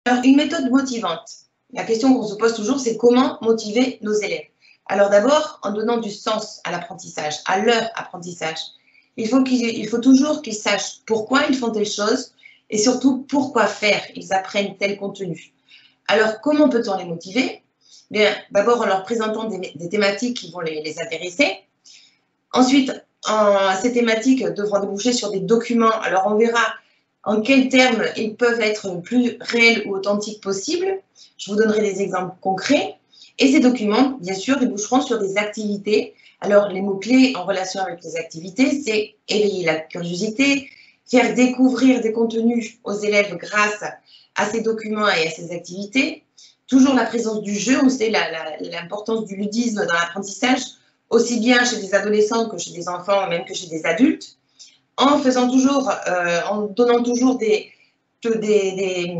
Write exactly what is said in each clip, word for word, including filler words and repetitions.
Alors, une méthode motivante. La question qu'on se pose toujours, c'est comment motiver nos élèves. Alors d'abord, en donnant du sens à l'apprentissage, à leur apprentissage. Il faut, qu'il, il faut toujours qu'ils sachent pourquoi ils font telle chose et surtout pourquoi faire, ils apprennent tel contenu. Alors, comment peut-on les motiver? Bien, d'abord en leur présentant des, des thématiques qui vont les, les intéresser. Ensuite, en, ces thématiques devront déboucher sur des documents. Alors, on verra en quels termes ils peuvent être plus réels ou authentiques possibles. Je vous donnerai des exemples concrets. Et ces documents, bien sûr, déboucheront sur des activités. Alors, les mots-clés en relation avec les activités, c'est éveiller la curiosité, faire découvrir des contenus aux élèves grâce à ces documents et à ces activités. Toujours la présence du jeu, on sait l'importance du ludisme dans l'apprentissage, aussi bien chez des adolescents que chez des enfants, même que chez des adultes, en faisant toujours, euh, en donnant toujours des, des, des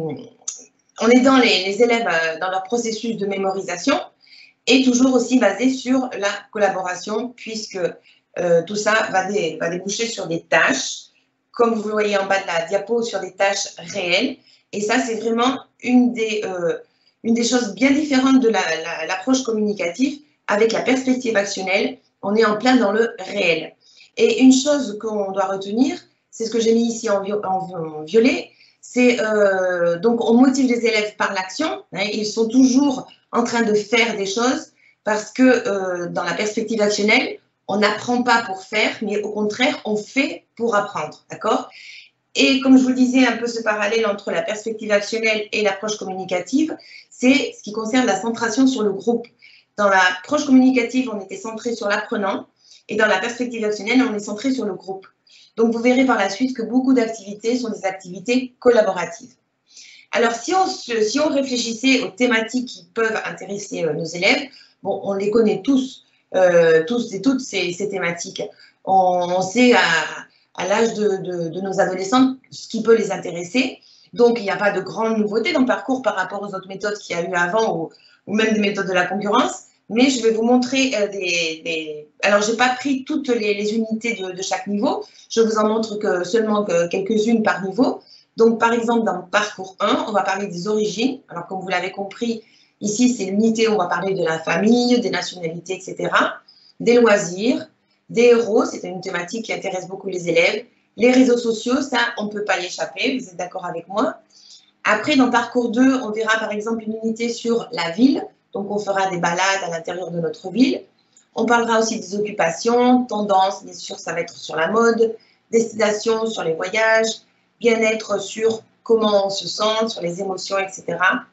en aidant les, les élèves dans leur processus de mémorisation, et toujours aussi basé sur la collaboration, puisque euh, tout ça va, dé, va déboucher sur des tâches, comme vous le voyez en bas de la diapo, sur des tâches réelles. Et ça, c'est vraiment une des, euh, une des choses bien différentes de l'approche la, la, communicative. Avec la perspective actionnelle, on est en plein dans le réel. Et une chose qu'on doit retenir, c'est ce que j'ai mis ici en, en, en violet, c'est euh, donc on motive les élèves par l'action, hein, ils sont toujours en train de faire des choses parce que euh, dans la perspective actionnelle, on n'apprend pas pour faire, mais au contraire, on fait pour apprendre, d'accord? Et comme je vous disais, un peu ce parallèle entre la perspective actionnelle et l'approche communicative, c'est ce qui concerne la centration sur le groupe. Dans l'approche communicative, on était centré sur l'apprenant, et dans la perspective actionnelle, on est centré sur le groupe. Donc, vous verrez par la suite que beaucoup d'activités sont des activités collaboratives. Alors, si on, si on réfléchissait aux thématiques qui peuvent intéresser nos élèves, bon, on les connaît tous, euh, tous et toutes ces, ces thématiques. On, on sait à, à l'âge de, de, de nos adolescents ce qui peut les intéresser. Donc, il n'y a pas de grande nouveauté dans le parcours par rapport aux autres méthodes qu'il y a eu avant ou, ou même des méthodes de la concurrence. Mais je vais vous montrer euh, des, des... Alors, je n'ai pas pris toutes les, les unités de, de chaque niveau. Je vous en montre que seulement que quelques-unes par niveau. Donc, par exemple, dans le parcours un, on va parler des origines. Alors, comme vous l'avez compris, ici, c'est l'unité où on va parler de la famille, des nationalités, et cetera. Des loisirs, des héros, c'est une thématique qui intéresse beaucoup les élèves. Les réseaux sociaux, ça, on ne peut pas y échapper, vous êtes d'accord avec moi. Après, dans parcours deux, on verra par exemple une unité sur la ville. Donc, on fera des balades à l'intérieur de notre ville. On parlera aussi des occupations, tendances, bien sûr, ça va être sur la mode, destinations, sur les voyages, bien-être sur comment on se sent, sur les émotions, et cetera.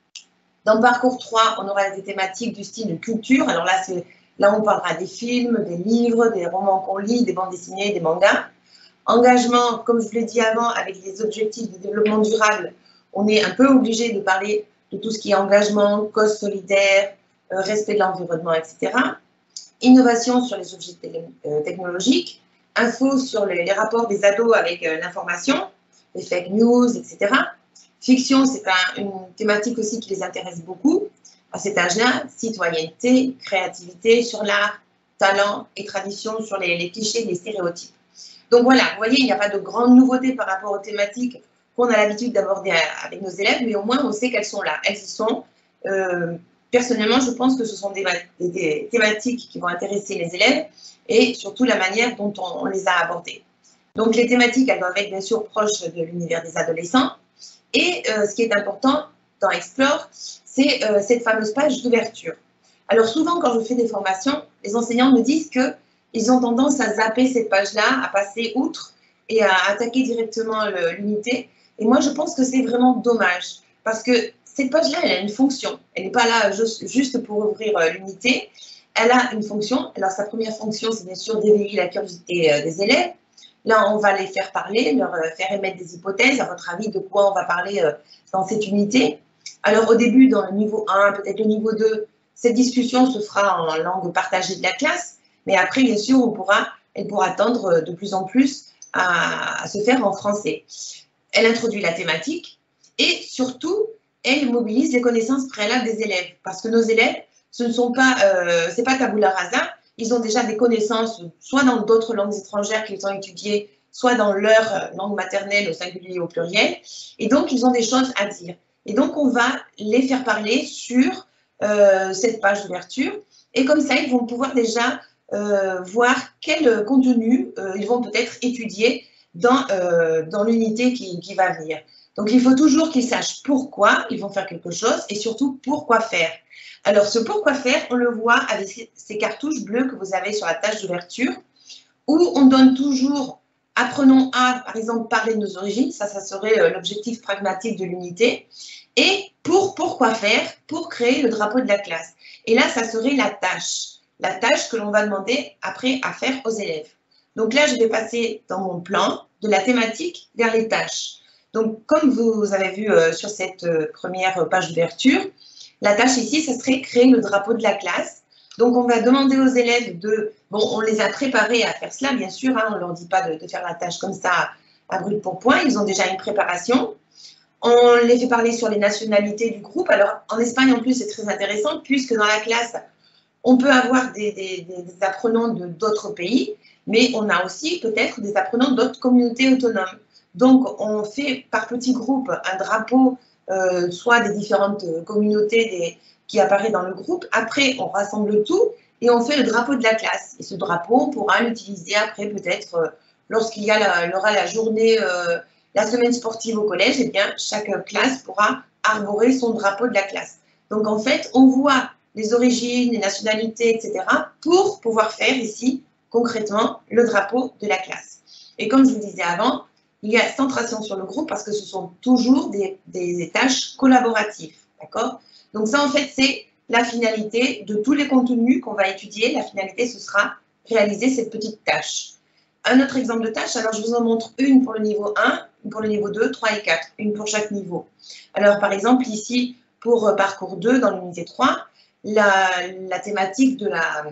Dans parcours trois, on aura des thématiques du style culture. Alors là, là on parlera des films, des livres, des romans qu'on lit, des bandes dessinées, des mangas. Engagement, comme je vous l'ai dit avant, avec les objectifs de développement durable, on est un peu obligé de parler de tout ce qui est engagement, cause solidaire, euh, respect de l'environnement, et cetera. Innovation sur les objets technologiques, info sur les, les rapports des ados avec euh, l'information, les fake news, et cetera. Fiction, c'est un, une thématique aussi qui les intéresse beaucoup. À cet âge-là, citoyenneté, créativité sur l'art, talent et tradition sur les, les clichés, les stéréotypes. Donc voilà, vous voyez, il n'y a pas de grande nouveauté par rapport aux thématiques qu'on a l'habitude d'aborder avec nos élèves, mais au moins on sait qu'elles sont là, elles y sont. Euh, personnellement, je pense que ce sont des, des, des thématiques qui vont intéresser les élèves et surtout la manière dont on, on les a abordées. Donc les thématiques, elles doivent être bien sûr proches de l'univers des adolescents. Et euh, ce qui est important dans Explore, c'est euh, cette fameuse page d'ouverture. Alors souvent, quand je fais des formations, les enseignants me disent qu'ils ont tendance à zapper cette page-là, à passer outre et à attaquer directement l'unité. Et moi, je pense que c'est vraiment dommage parce que cette page-là, elle a une fonction. Elle n'est pas là juste, juste pour ouvrir euh, l'unité. Elle a une fonction. Alors, sa première fonction, c'est bien sûr d'éveiller la curiosité euh, des élèves. Là, on va les faire parler, leur euh, faire émettre des hypothèses. À votre avis, de quoi on va parler euh, dans cette unité? Alors, au début, dans le niveau un, peut-être le niveau deux, cette discussion se fera en langue partagée de la classe. Mais après, bien sûr, on pourra, elle pourra tendre de plus en plus à, à se faire en français. Elle introduit la thématique et surtout, elle mobilise les connaissances préalables des élèves. Parce que nos élèves, ce ne sont pas, euh, c'est pas tabula rasa, ils ont déjà des connaissances, soit dans d'autres langues étrangères qu'ils ont étudiées, soit dans leur langue maternelle, au singulier ou au pluriel. Et donc, ils ont des choses à dire. Et donc, on va les faire parler sur euh, cette page d'ouverture. Et comme ça, ils vont pouvoir déjà euh, voir quel contenu euh, ils vont peut-être étudier dans, euh, dans l'unité qui, qui va venir. Donc, il faut toujours qu'ils sachent pourquoi ils vont faire quelque chose et surtout pourquoi faire. Alors, ce pourquoi faire, on le voit avec ces cartouches bleues que vous avez sur la tâche d'ouverture, où on donne toujours, apprenons à, par exemple, parler de nos origines, ça, ça serait l'objectif pragmatique de l'unité, et pour pourquoi faire, pour créer le drapeau de la classe. Et là, ça serait la tâche, la tâche que l'on va demander après à faire aux élèves. Donc là, je vais passer dans mon plan de la thématique vers les tâches. Donc, comme vous avez vu euh, sur cette euh, première page d'ouverture, la tâche ici, ça serait créer le drapeau de la classe. Donc, on va demander aux élèves de... Bon, on les a préparés à faire cela, bien sûr, hein, on ne leur dit pas de, de faire la tâche comme ça à brut pour point, ils ont déjà une préparation. On les fait parler sur les nationalités du groupe. Alors, en Espagne, en plus, c'est très intéressant, puisque dans la classe, on peut avoir des, des, des apprenants de d'autres pays, mais on a aussi peut-être des apprenants d'autres communautés autonomes. Donc, on fait par petits groupes un drapeau, euh, soit des différentes communautés des, qui apparaissent dans le groupe. Après, on rassemble tout et on fait le drapeau de la classe. Et ce drapeau, on pourra l'utiliser après, peut-être, euh, lorsqu'il y a la, aura la journée, euh, la semaine sportive au collège, eh bien, chaque classe pourra arborer son drapeau de la classe. Donc, en fait, on voit les origines, les nationalités, et cetera, pour pouvoir faire ici, concrètement, le drapeau de la classe. Et comme je vous disais avant, il y a centration sur le groupe parce que ce sont toujours des, des tâches collaboratives, d'accord? Donc ça, en fait, c'est la finalité de tous les contenus qu'on va étudier. La finalité, ce sera réaliser cette petite tâche. Un autre exemple de tâche, alors je vous en montre une pour le niveau un, une pour le niveau deux, trois et quatre, une pour chaque niveau. Alors, par exemple, ici, pour parcours deux, dans l'unité trois, la, la thématique de, la,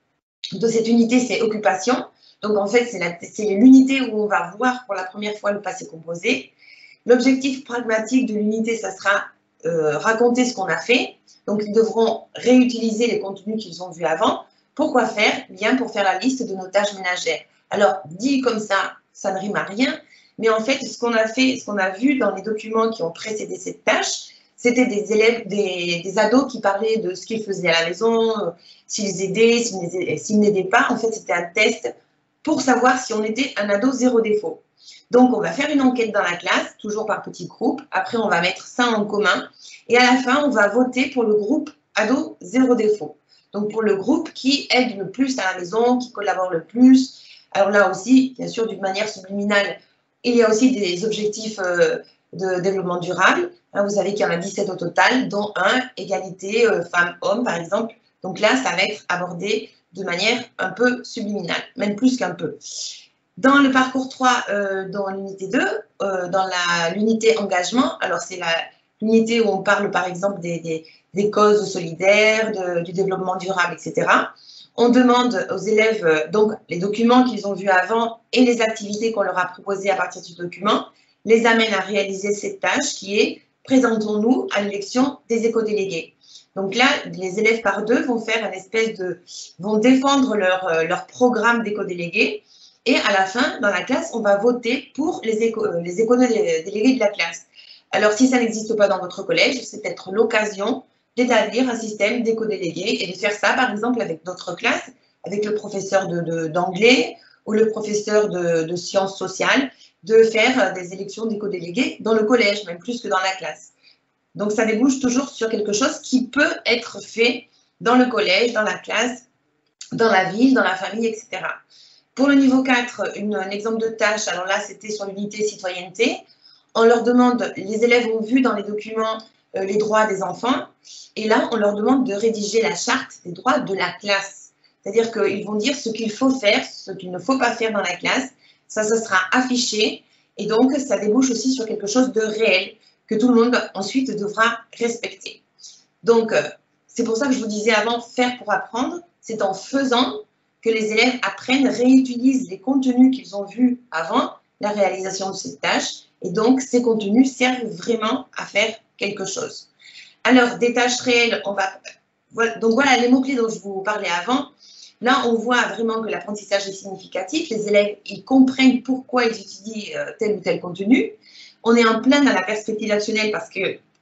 de cette unité, c'est occupation. Donc, en fait, c'est l'unité où on va voir pour la première fois le passé composé. L'objectif pragmatique de l'unité, ça sera euh, raconter ce qu'on a fait. Donc, ils devront réutiliser les contenus qu'ils ont vus avant. Pourquoi faire? Bien pour faire la liste de nos tâches ménagères. Alors, dit comme ça, ça ne rime à rien. Mais en fait, ce qu'on a fait, ce qu'on a vu dans les documents qui ont précédé cette tâche, c'était des élèves, des, des ados qui parlaient de ce qu'ils faisaient à la maison, euh, s'ils aidaient, s'ils n'aidaient pas. En fait, c'était un test pour savoir si on était un ado zéro défaut. Donc, on va faire une enquête dans la classe, toujours par petits groupes. Après, on va mettre ça en commun. Et à la fin, on va voter pour le groupe ado zéro défaut. Donc, pour le groupe qui aide le plus à la maison, qui collabore le plus. Alors là aussi, bien sûr, d'une manière subliminale, il y a aussi des objectifs euh, de développement durable. Hein, vous savez qu'il y en a dix-sept au total, dont un, égalité euh, femmes-hommes, par exemple. Donc là, ça va être abordé de manière un peu subliminale, même plus qu'un peu. Dans le parcours trois, euh, dans l'unité deux, euh, dans l'unité engagement, alors c'est l'unité où on parle par exemple des, des, des causes solidaires, de, du développement durable, et cetera. On demande aux élèves euh, donc les documents qu'ils ont vus avant et les activités qu'on leur a proposées à partir du document, les amène à réaliser cette tâche qui est « Présentons-nous à l'élection des éco-délégués ». Donc là, les élèves par deux vont faire une espèce de, vont défendre leur, euh, leur programme d'éco-délégués et à la fin, dans la classe, on va voter pour les éco, euh, les éco-délégués de la classe. Alors, si ça n'existe pas dans votre collège, c'est peut-être l'occasion d'établir un système d'éco-délégués et de faire ça, par exemple, avec d'autres classes, avec le professeur d'anglais de, ou le professeur de, de sciences sociales, de faire des élections d'éco-délégués dans le collège, même plus que dans la classe. Donc, ça débouche toujours sur quelque chose qui peut être fait dans le collège, dans la classe, dans la ville, dans la famille, et cetera. Pour le niveau quatre, une, un exemple de tâche, alors là, c'était sur l'unité citoyenneté. On leur demande, les élèves ont vu dans les documents euh, les droits des enfants, et là, on leur demande de rédiger la charte des droits de la classe. C'est-à-dire qu'ils vont dire ce qu'il faut faire, ce qu'il ne faut pas faire dans la classe. Ça, ça sera affiché, et donc, ça débouche aussi sur quelque chose de réel, que tout le monde ensuite devra respecter. Donc, c'est pour ça que je vous disais avant, faire pour apprendre, c'est en faisant que les élèves apprennent, réutilisent les contenus qu'ils ont vus avant la réalisation de cette tâche, et donc ces contenus servent vraiment à faire quelque chose. Alors, des tâches réelles, on va... Donc voilà les mots-clés dont je vous parlais avant. Là, on voit vraiment que l'apprentissage est significatif, les élèves, ils comprennent pourquoi ils étudient tel ou tel contenu. On est en plein dans la perspective actionnelle parce que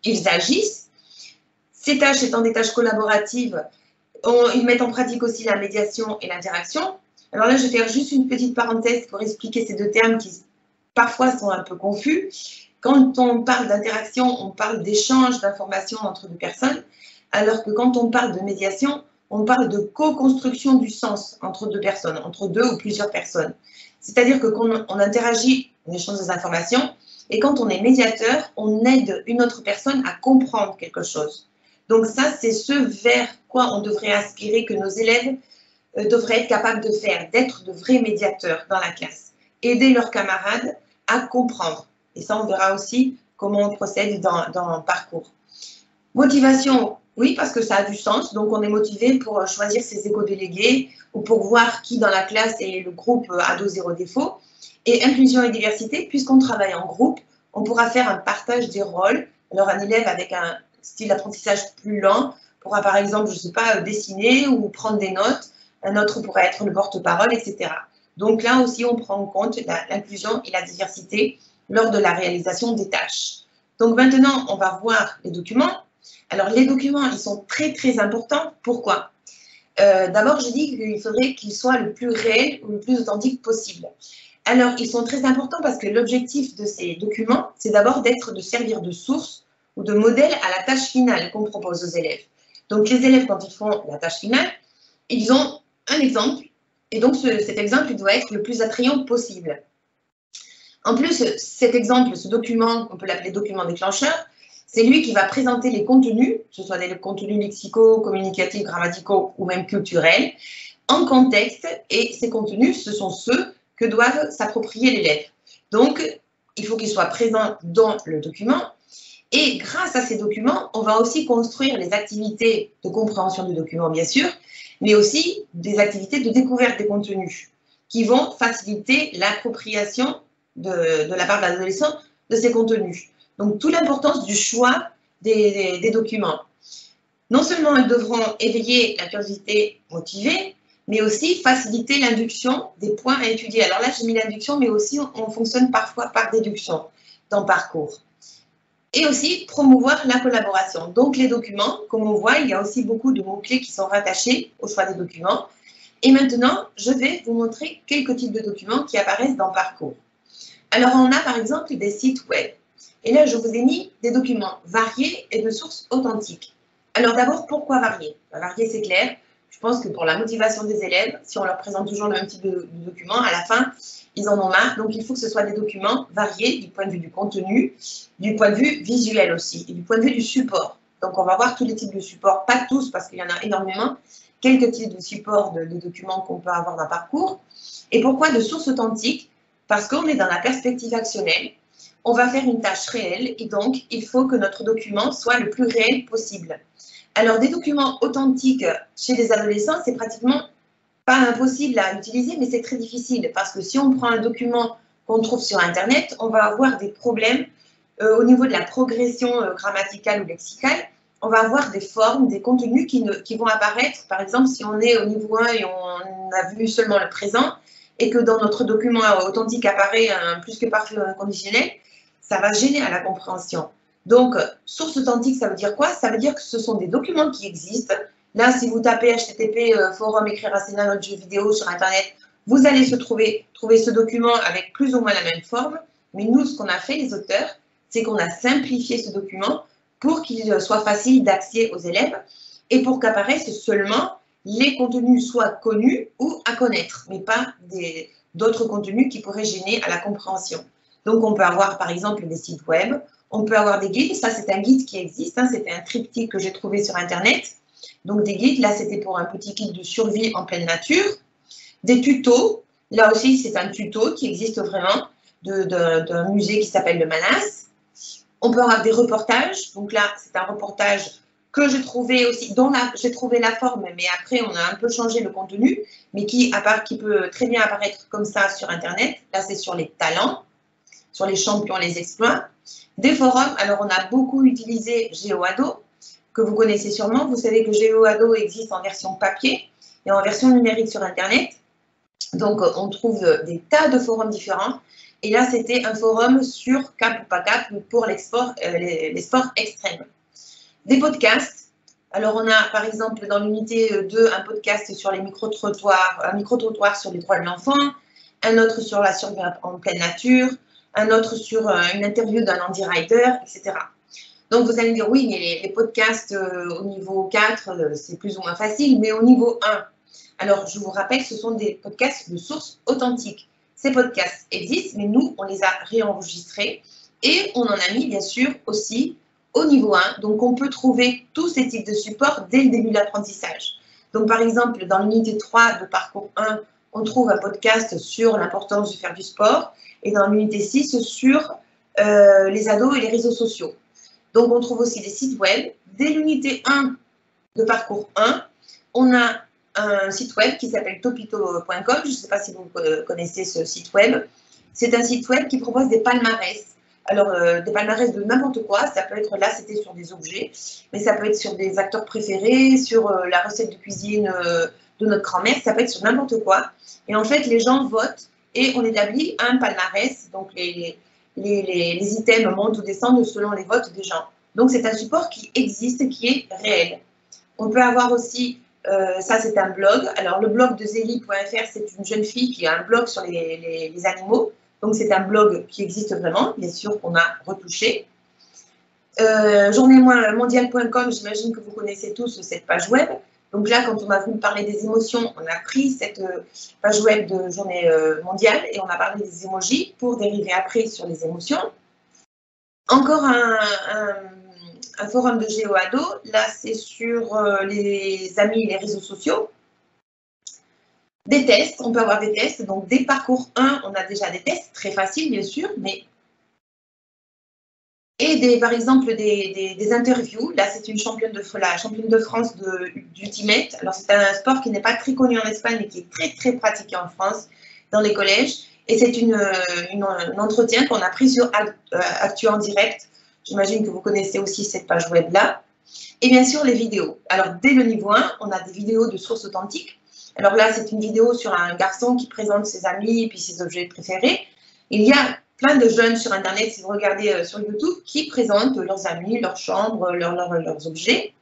ils agissent. Ces tâches étant des tâches collaboratives, on, ils mettent en pratique aussi la médiation et l'interaction. Alors là, je vais faire juste une petite parenthèse pour expliquer ces deux termes qui parfois sont un peu confus. Quand on parle d'interaction, on parle d'échange d'informations entre deux personnes, alors que quand on parle de médiation, on parle de co-construction du sens entre deux personnes, entre deux ou plusieurs personnes. C'est-à-dire que quand on interagit, on échange des informations, et quand on est médiateur, on aide une autre personne à comprendre quelque chose. Donc ça, c'est ce vers quoi on devrait aspirer, que nos élèves euh, devraient être capables de faire, d'être de vrais médiateurs dans la classe, aider leurs camarades à comprendre. Et ça, on verra aussi comment on procède dans, dans le parcours. Motivation, oui, parce que ça a du sens. Donc, on est motivé pour choisir ses éco-délégués ou pour voir qui dans la classe est le groupe ado zéro défaut. Et inclusion et diversité, puisqu'on travaille en groupe, on pourra faire un partage des rôles. Alors, un élève avec un style d'apprentissage plus lent pourra, par exemple, je ne sais pas, dessiner ou prendre des notes. Un autre pourra être le porte-parole, et cetera. Donc, là aussi, on prend en compte l'inclusion et la diversité lors de la réalisation des tâches. Donc maintenant, on va voir les documents. Alors les documents, ils sont très très importants. Pourquoi? euh, D'abord, je dis qu'il faudrait qu'ils soient le plus réels ou le plus authentiques possible. Alors, ils sont très importants parce que l'objectif de ces documents, c'est d'abord d'être de servir de source ou de modèle à la tâche finale qu'on propose aux élèves. Donc les élèves, quand ils font la tâche finale, ils ont un exemple, et donc ce, cet exemple, il doit être le plus attrayant possible. En plus, cet exemple, ce document, on peut l'appeler document déclencheur, c'est lui qui va présenter les contenus, que ce soit des contenus lexicaux, communicatifs, grammaticaux ou même culturels, en contexte, et ces contenus, ce sont ceux que doivent s'approprier l'élève. Donc, il faut qu'ils soient présents dans le document, et grâce à ces documents, on va aussi construire les activités de compréhension du document, bien sûr, mais aussi des activités de découverte des contenus, qui vont faciliter l'appropriation De, de la part de l'adolescent de ces contenus. Donc, toute l'importance du choix des, des, des documents. Non seulement ils devront éveiller la curiosité motivée, mais aussi faciliter l'induction des points à étudier. Alors là, j'ai mis l'induction, mais aussi on, on fonctionne parfois par déduction dans le parcours. Et aussi promouvoir la collaboration. Donc, les documents, comme on voit, il y a aussi beaucoup de mots-clés qui sont rattachés au choix des documents. Et maintenant, je vais vous montrer quelques types de documents qui apparaissent dans le parcours. Alors, on a par exemple des sites web. Et là, je vous ai mis des documents variés et de sources authentiques. Alors d'abord, pourquoi variés? Variés, c'est clair. Je pense que pour la motivation des élèves, si on leur présente toujours le même type de, de documents, à la fin, ils en ont marre. Donc, il faut que ce soit des documents variés du point de vue du contenu, du point de vue visuel aussi, et du point de vue du support. Donc, on va voir tous les types de supports, pas tous, parce qu'il y en a énormément, quelques types de supports de, de documents qu'on peut avoir dans le parcours. Et pourquoi de sources authentiques? Parce qu'on est dans la perspective actionnelle, on va faire une tâche réelle et donc il faut que notre document soit le plus réel possible. Alors des documents authentiques chez les adolescents, c'est pratiquement pas impossible à utiliser, mais c'est très difficile parce que si on prend un document qu'on trouve sur Internet, on va avoir des problèmes euh, au niveau de la progression euh, grammaticale ou lexicale. On va avoir des formes, des contenus qui, ne, qui vont apparaître. Par exemple, si on est au niveau un et on a vu seulement le présent, et que dans notre document authentique apparaît un plus que parfait conditionnel, ça va gêner à la compréhension. Donc, source authentique, ça veut dire quoi? Ça veut dire que ce sont des documents qui existent. Là, si vous tapez H T T P euh, forum écrire Asséna notre jeu vidéo sur Internet, vous allez se trouver, trouver ce document avec plus ou moins la même forme. Mais nous, ce qu'on a fait, les auteurs, c'est qu'on a simplifié ce document pour qu'il soit facile d'accès aux élèves et pour qu'apparaissent seulement les contenus soient connus ou à connaître, mais pas d'autres contenus qui pourraient gêner à la compréhension. Donc, on peut avoir, par exemple, des sites web, on peut avoir des guides. Ça, c'est un guide qui existe, hein, c'était un triptyque que j'ai trouvé sur Internet. Donc, des guides, là, c'était pour un petit guide de survie en pleine nature. Des tutos, là aussi, c'est un tuto qui existe vraiment d'un musée qui s'appelle le Manas. On peut avoir des reportages. Donc là, c'est un reportage que j'ai trouvé aussi, dont j'ai trouvé la forme, mais après on a un peu changé le contenu, mais qui, qui peut très bien apparaître comme ça sur Internet. Là, c'est sur les talents, sur les champions, les exploits. Des forums, alors on a beaucoup utilisé GeoAdo, que vous connaissez sûrement. Vous savez que GeoAdo existe en version papier et en version numérique sur Internet. Donc, on trouve des tas de forums différents. Et là, c'était un forum sur cap ou pas cap pour l'export, euh, les, les sports extrêmes. Des podcasts. Alors, on a, par exemple, dans l'unité deux, un podcast sur les micro-trottoirs, un micro-trottoir sur les droits de l'enfant, un autre sur la survie en pleine nature, un autre sur euh, une interview d'un Andy Rider, et cetera. Donc, vous allez me dire, oui, mais les, les podcasts euh, au niveau quatre, euh, c'est plus ou moins facile, mais au niveau un, alors, je vous rappelle, ce sont des podcasts de sources authentiques. Ces podcasts existent, mais nous, on les a réenregistrés et on en a mis, bien sûr, aussi au niveau un. Donc, on peut trouver tous ces types de supports dès le début de l'apprentissage. Donc, par exemple, dans l'unité trois de parcours un, on trouve un podcast sur l'importance de faire du sport et dans l'unité six sur euh, les ados et les réseaux sociaux. Donc, on trouve aussi des sites web. Dès l'unité un de parcours un, on a un site web qui s'appelle topito point com. Je ne sais pas si vous connaissez ce site web. C'est un site web qui propose des palmarès. Alors, euh, des palmarès de n'importe quoi. Ça peut être, là, c'était sur des objets, mais ça peut être sur des acteurs préférés, sur euh, la recette de cuisine euh, de notre grand-mère. Ça peut être sur n'importe quoi. Et en fait, les gens votent et on établit un palmarès. Donc, les, les, les, les items montent ou descendent selon les votes des gens. Donc, c'est un support qui existe, qui est réel. On peut avoir aussi... Euh, ça, c'est un blog. Alors, le blog de zélie point F R, c'est une jeune fille qui a un blog sur les, les, les animaux. Donc, c'est un blog qui existe vraiment, bien sûr, qu'on a retouché. Euh, journée mondiale point com, j'imagine que vous connaissez tous cette page web. Donc là, quand on a voulu parler des émotions, on a pris cette page web de journée mondiale et on a parlé des emojis pour dériver après sur les émotions. Encore un... un un forum de GeoAdo, là c'est sur euh, les amis et les réseaux sociaux. Des tests, on peut avoir des tests, donc dès parcours un, on a déjà des tests, très faciles bien sûr, mais... Et des, par exemple des, des, des interviews, là c'est une championne de, la championne de France d'Ultimate, alors c'est un sport qui n'est pas très connu en Espagne, mais qui est très très pratiqué en France, dans les collèges, et c'est une, une, un entretien qu'on a pris sur Actu en direct. J'imagine que vous connaissez aussi cette page web-là. Et bien sûr, les vidéos. Alors, dès le niveau un, on a des vidéos de sources authentiques. Alors là, c'est une vidéo sur un garçon qui présente ses amis et puis ses objets préférés. Il y a plein de jeunes sur Internet, si vous regardez euh, sur YouTube, qui présentent leurs amis, leurs chambres, leur, leur, leurs objets.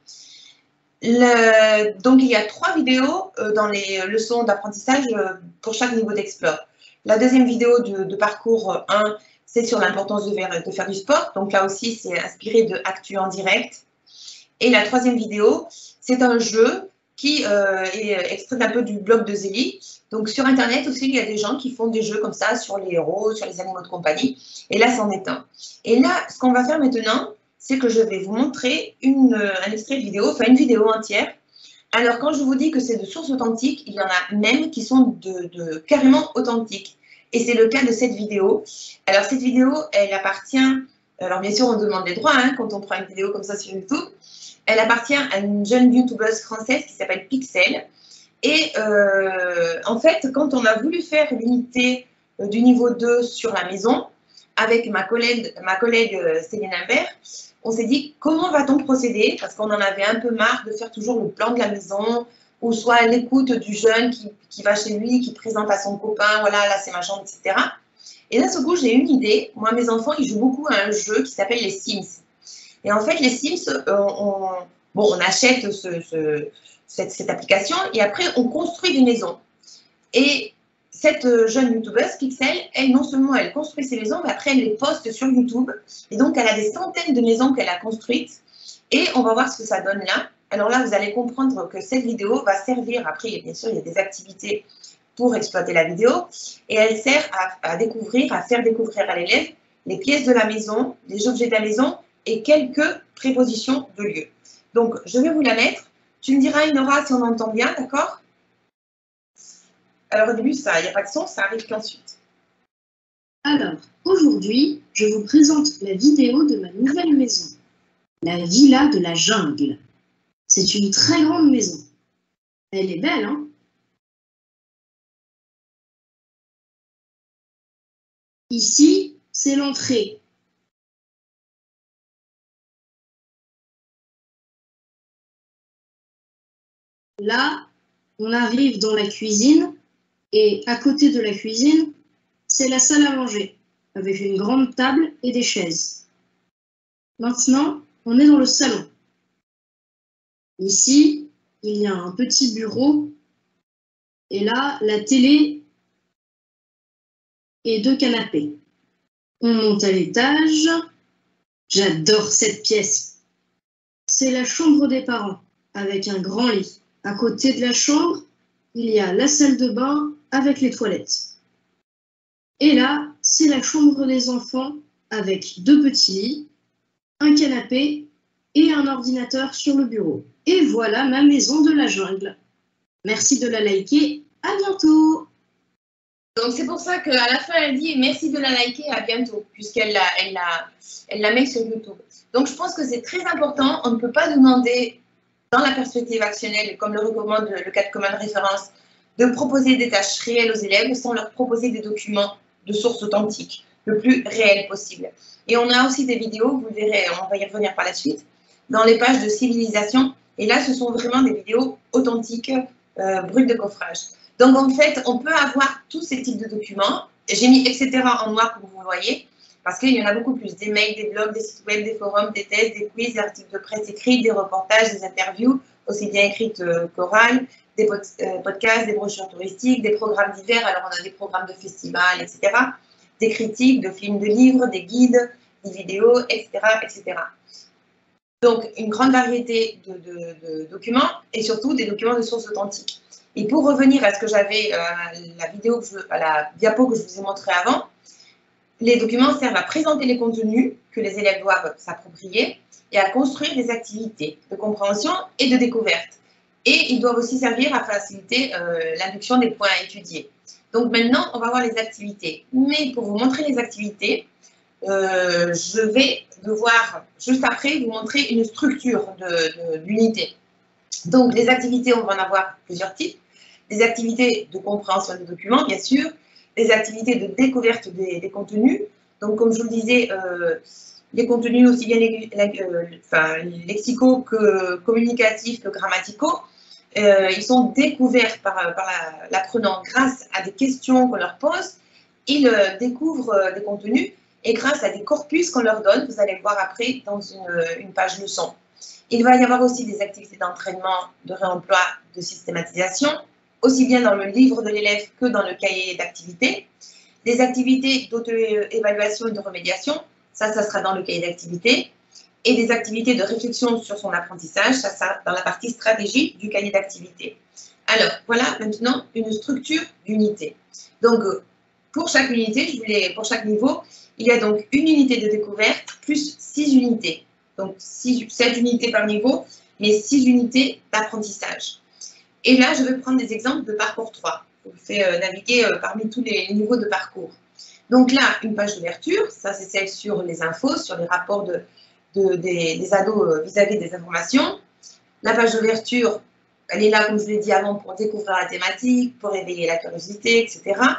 Le, donc, il y a trois vidéos euh, dans les leçons d'apprentissage euh, pour chaque niveau d'Explore. La deuxième vidéo de, de parcours un, c'est sur l'importance de faire, de faire du sport. Donc là aussi, c'est inspiré de Actu en direct. Et la troisième vidéo, c'est un jeu qui euh, est extrait un peu du blog de Zélie. Donc sur Internet aussi, il y a des gens qui font des jeux comme ça sur les héros, sur les animaux de compagnie. Et là, c'en est un. Et là, ce qu'on va faire maintenant, c'est que je vais vous montrer une, un extrait de vidéo, enfin une vidéo entière. Alors, quand je vous dis que c'est de sources authentiques, il y en a même qui sont de, de carrément authentiques. Et c'est le cas de cette vidéo. Alors, cette vidéo, elle appartient... Alors, bien sûr, on demande des droits hein, quand on prend une vidéo comme ça sur YouTube. Elle appartient à une jeune youtubeuse française qui s'appelle Pixel. Et euh, en fait, quand on a voulu faire l'unité euh, du niveau deux sur la maison, avec ma collègue, ma collègue euh, Céline Imbert, on s'est dit, comment va-t-on procéder? Parce qu'on en avait un peu marre de faire toujours le plan de la maison, ou soit l'écoute du jeune qui, qui va chez lui, qui présente à son copain, voilà, là c'est ma chambre, et cetera. Et là, ce coup, j'ai une idée. Moi, mes enfants, ils jouent beaucoup à un jeu qui s'appelle les Sims. Et en fait, les Sims, euh, on, bon, on achète ce, ce, cette, cette application et après, on construit des maisons. Et cette jeune youtubeuse, Pixel, elle, non seulement elle construit ses maisons, mais après, elle les poste sur YouTube. Et donc, elle a des centaines de maisons qu'elle a construites. Et on va voir ce que ça donne là. Alors là, vous allez comprendre que cette vidéo va servir, après, bien sûr, il y a des activités pour exploiter la vidéo, et elle sert à, à découvrir, à faire découvrir à l'élève les pièces de la maison, les objets de la maison, et quelques prépositions de lieu. Donc, je vais vous la mettre. Tu me diras, Inora, si on entend bien, d'accord? Alors, au début, ça, il n'y a pas de son, ça arrive qu'ensuite. Alors, aujourd'hui, je vous présente la vidéo de ma nouvelle maison, la villa de la jungle. C'est une très grande maison. Elle est belle, hein? Ici, c'est l'entrée. Là, on arrive dans la cuisine et à côté de la cuisine, c'est la salle à manger. avec une grande table et des chaises. Maintenant, on est dans le salon. Ici, il y a un petit bureau et là, la télé et deux canapés. On monte à l'étage. J'adore cette pièce. C'est la chambre des parents avec un grand lit. À côté de la chambre, il y a la salle de bain avec les toilettes. Et là, c'est la chambre des enfants avec deux petits lits, un canapé et un ordinateur sur le bureau. Et voilà ma maison de la jungle. Merci de la liker. À bientôt. Donc c'est pour ça qu'à la fin, elle dit merci de la liker, à bientôt, puisqu'elle la, elle la, elle la met sur YouTube. Donc je pense que c'est très important. On ne peut pas demander, dans la perspective actionnelle, comme le recommande le cadre commun de référence, de proposer des tâches réelles aux élèves sans leur proposer des documents de sources authentiques, le plus réel possible. Et on a aussi des vidéos, vous verrez, on va y revenir par la suite, dans les pages de civilisation. Et là, ce sont vraiment des vidéos authentiques, euh, brutes de coffrage. Donc, en fait, on peut avoir tous ces types de documents. J'ai mis et cetera en noir, comme vous le voyez, parce qu'il y en a beaucoup plus. Des mails, des blogs, des sites web, des forums, des thèses, des quiz, des articles de presse écrits, des reportages, des interviews, aussi bien écrites euh, qu'orales, des pod euh, podcasts, des brochures touristiques, des programmes divers. Alors, on a des programmes de festivals, et cetera. Des critiques, de films, de livres, des guides, des vidéos, et cetera, et cetera. Donc, une grande variété de, de, de documents et surtout des documents de sources authentiques. Et pour revenir à ce que j'avais, euh, la vidéo, que je, à la diapo que je vous ai montré avant, les documents servent à présenter les contenus que les élèves doivent s'approprier et à construire des activités de compréhension et de découverte. Et ils doivent aussi servir à faciliter euh, l'induction des points à étudier. Donc maintenant, on va voir les activités. Mais pour vous montrer les activités, euh, je vais devoir, juste après, vous montrer une structure d'unité. Donc, les activités, on va en avoir plusieurs types. Des activités de compréhension des documents, bien sûr. Des activités de découverte des, des contenus. Donc, comme je vous le disais, euh, les contenus aussi bien euh, enfin, lexicaux que communicatifs que grammaticaux, euh, ils sont découverts par, par l'apprenant grâce à des questions qu'on leur pose. Ils euh, découvrent euh, des contenus et grâce à des corpus qu'on leur donne, vous allez le voir après dans une, une page leçon. Il va y avoir aussi des activités d'entraînement, de réemploi, de systématisation, aussi bien dans le livre de l'élève que dans le cahier d'activité. Des activités d'auto-évaluation et de remédiation, ça, ça sera dans le cahier d'activité. Et des activités de réflexion sur son apprentissage, ça, ça dans la partie stratégie du cahier d'activité. Alors, voilà maintenant une structure d'unité. Donc, pour chaque unité, je voulais, pour chaque niveau, il y a donc une unité de découverte plus six unités. Donc, sept unités par niveau, mais six unités d'apprentissage. Et là, je vais prendre des exemples de parcours trois. Je vous fais euh, naviguer euh, parmi tous les niveaux de parcours. Donc là, une page d'ouverture, ça c'est celle sur les infos, sur les rapports de, de, des, des ados vis-à-vis des informations. La page d'ouverture, elle est là, comme je l'ai dit avant, pour découvrir la thématique, pour éveiller la curiosité, et cetera.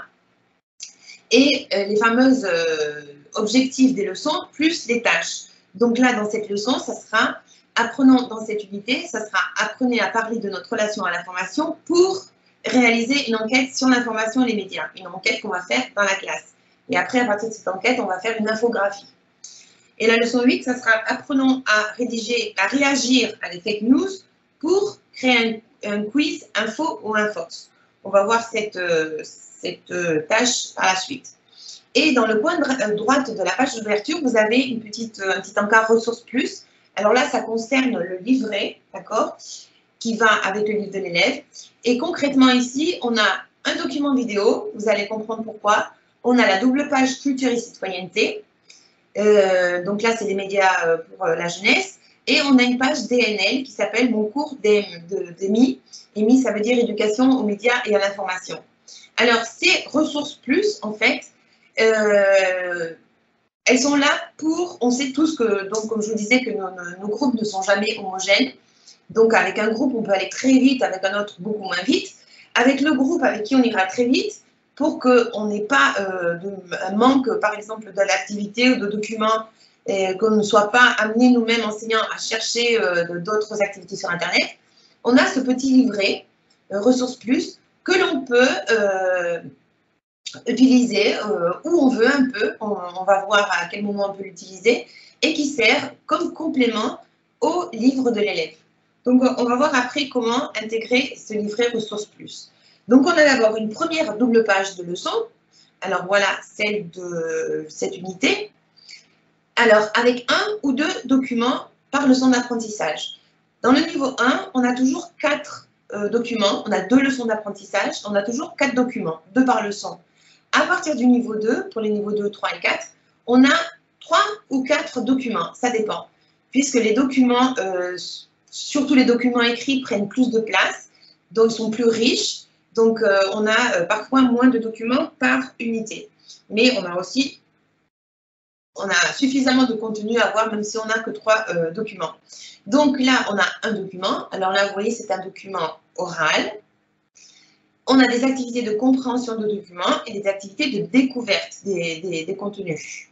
Et euh, les fameuses euh, objectifs des leçons, plus les tâches. Donc là, dans cette leçon, ça sera, apprenons dans cette unité, ça sera apprenez à parler de notre relation à l'information pour réaliser une enquête sur l'information et les médias. Une enquête qu'on va faire dans la classe. Et après, à partir de cette enquête, on va faire une infographie. Et la leçon huit, ça sera apprenons à rédiger, à réagir à des fake news pour créer un, un quiz info ou infox. On va voir cette, euh, cette euh, tâche à la suite. Et dans le coin de droite de la page d'ouverture, vous avez une petite, un petit encart ressources plus. Alors là, ça concerne le livret, d'accord, qui va avec le livre de l'élève. Et concrètement ici, on a un document vidéo, vous allez comprendre pourquoi. On a la double page culture et citoyenneté. Euh, donc là, c'est les médias pour la jeunesse. Et on a une page D N L qui s'appelle Mon cours d'E M I. E M I, ça veut dire éducation aux médias et à l'information. Alors, ces ressources plus, en fait, Euh, elles sont là pour, on sait tous que, donc comme je vous disais, que nos, nos groupes ne sont jamais homogènes. Donc avec un groupe, on peut aller très vite, avec un autre, beaucoup moins vite. Avec le groupe avec qui on ira très vite, pour qu'on n'ait pas euh, de, un manque, par exemple, de l'activité ou de documents, et qu'on ne soit pas amenés nous-mêmes, enseignants, à chercher euh, d'autres activités sur Internet. On a ce petit livret, euh, Ressources Plus, que l'on peut... Euh, utiliser euh, où on veut un peu, on, on va voir à quel moment on peut l'utiliser, et qui sert comme complément au livre de l'élève. Donc, on va voir après comment intégrer ce livret Ressources Plus. Donc, on a d'abord une première double page de leçon. Alors, voilà celle de cette unité. Alors, avec un ou deux documents par leçon d'apprentissage. Dans le niveau un, on a toujours quatre euh, documents. On a deux leçons d'apprentissage. On a toujours quatre documents, deux par leçon. À partir du niveau deux, pour les niveaux deux, trois et quatre, on a trois ou quatre documents. Ça dépend. Puisque les documents, euh, surtout les documents écrits, prennent plus de place, donc sont plus riches. Donc, euh, on a euh, parfois moins de documents par unité. Mais on a aussi on a suffisamment de contenu à voir, même si on n'a que trois euh, documents. Donc là, on a un document. Alors là, vous voyez, c'est un document oral. On a des activités de compréhension de documents et des activités de découverte des, des, des contenus.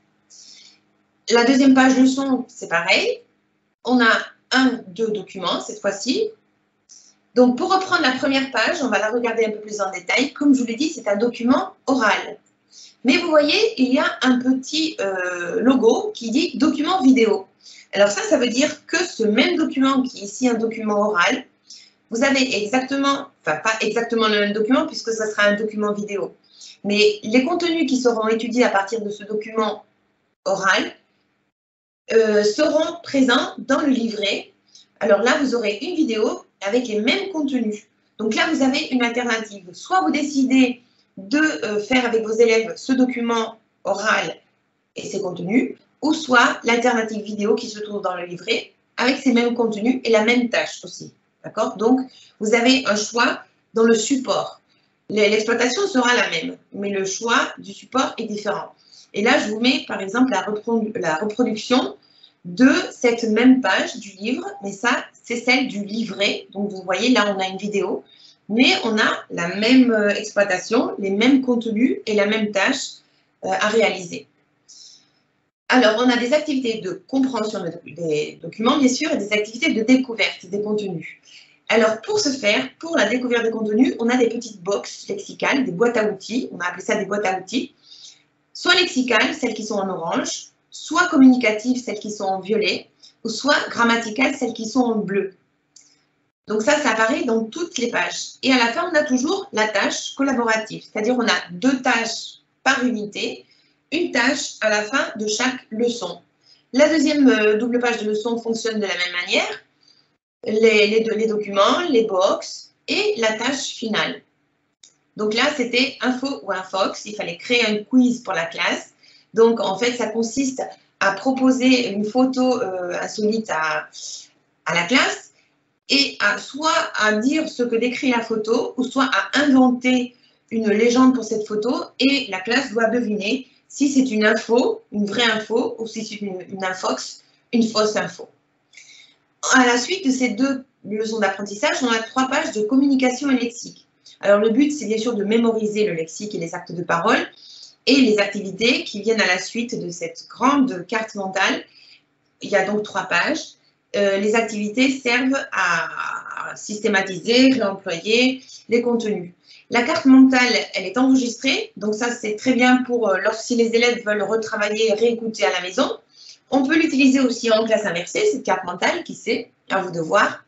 La deuxième page leçon, c'est pareil. On a un, deux documents cette fois-ci. Donc, pour reprendre la première page, on va la regarder un peu plus en détail. Comme je vous l'ai dit, c'est un document oral. Mais vous voyez, il y a un petit euh, logo qui dit « document vidéo ». Alors ça, ça veut dire que ce même document, qui est ici un document oral, vous avez exactement, enfin pas exactement le même document puisque ce sera un document vidéo, mais les contenus qui seront étudiés à partir de ce document oral euh, seront présents dans le livret. Alors là, vous aurez une vidéo avec les mêmes contenus. Donc là, vous avez une alternative. Soit vous décidez de euh, faire avec vos élèves ce document oral et ses contenus, ou soit l'alternative vidéo qui se trouve dans le livret avec ces mêmes contenus et la même tâche aussi. D'accord? Donc, vous avez un choix dans le support. L'exploitation sera la même, mais le choix du support est différent. Et là, je vous mets par exemple la, reprodu la reproduction de cette même page du livre, mais ça, c'est celle du livret. Donc, vous voyez, là, on a une vidéo. Mais on a la même euh, exploitation, les mêmes contenus et la même tâche euh, à réaliser. Alors, on a des activités de compréhension de, des documents, bien sûr, et des activités de découverte des contenus. Alors, pour ce faire, pour la découverte des contenus, on a des petites boxes lexicales, des boîtes à outils, on a appelé ça des boîtes à outils, soit lexicales, celles qui sont en orange, soit communicatives, celles qui sont en violet, ou soit grammaticales, celles qui sont en bleu. Donc ça, ça apparaît dans toutes les pages. Et à la fin, on a toujours la tâche collaborative. C'est-à-dire on a deux tâches par unité, une tâche à la fin de chaque leçon. La deuxième euh, double page de leçon fonctionne de la même manière. Les, les, les documents, les box et la tâche finale. Donc là, c'était info ou infox. Il fallait créer un quiz pour la classe. Donc en fait, ça consiste à proposer une photo euh, insolite à, à la classe, et à, soit à dire ce que décrit la photo, ou soit à inventer une légende pour cette photo, et la classe doit deviner si c'est une info, une vraie info, ou si c'est une, une infox, une fausse info. À la suite de ces deux leçons d'apprentissage, on a trois pages de communication et lexique. Alors le but, c'est bien sûr de mémoriser le lexique et les actes de parole, et les activités qui viennent à la suite de cette grande carte mentale. Il y a donc trois pages. Euh, les activités servent à systématiser, réemployer les contenus. La carte mentale, elle est enregistrée, donc ça c'est très bien pour euh, lorsque si les élèves veulent retravailler et réécouter à la maison. On peut l'utiliser aussi en classe inversée, cette carte mentale, qui sait, à vous de voir.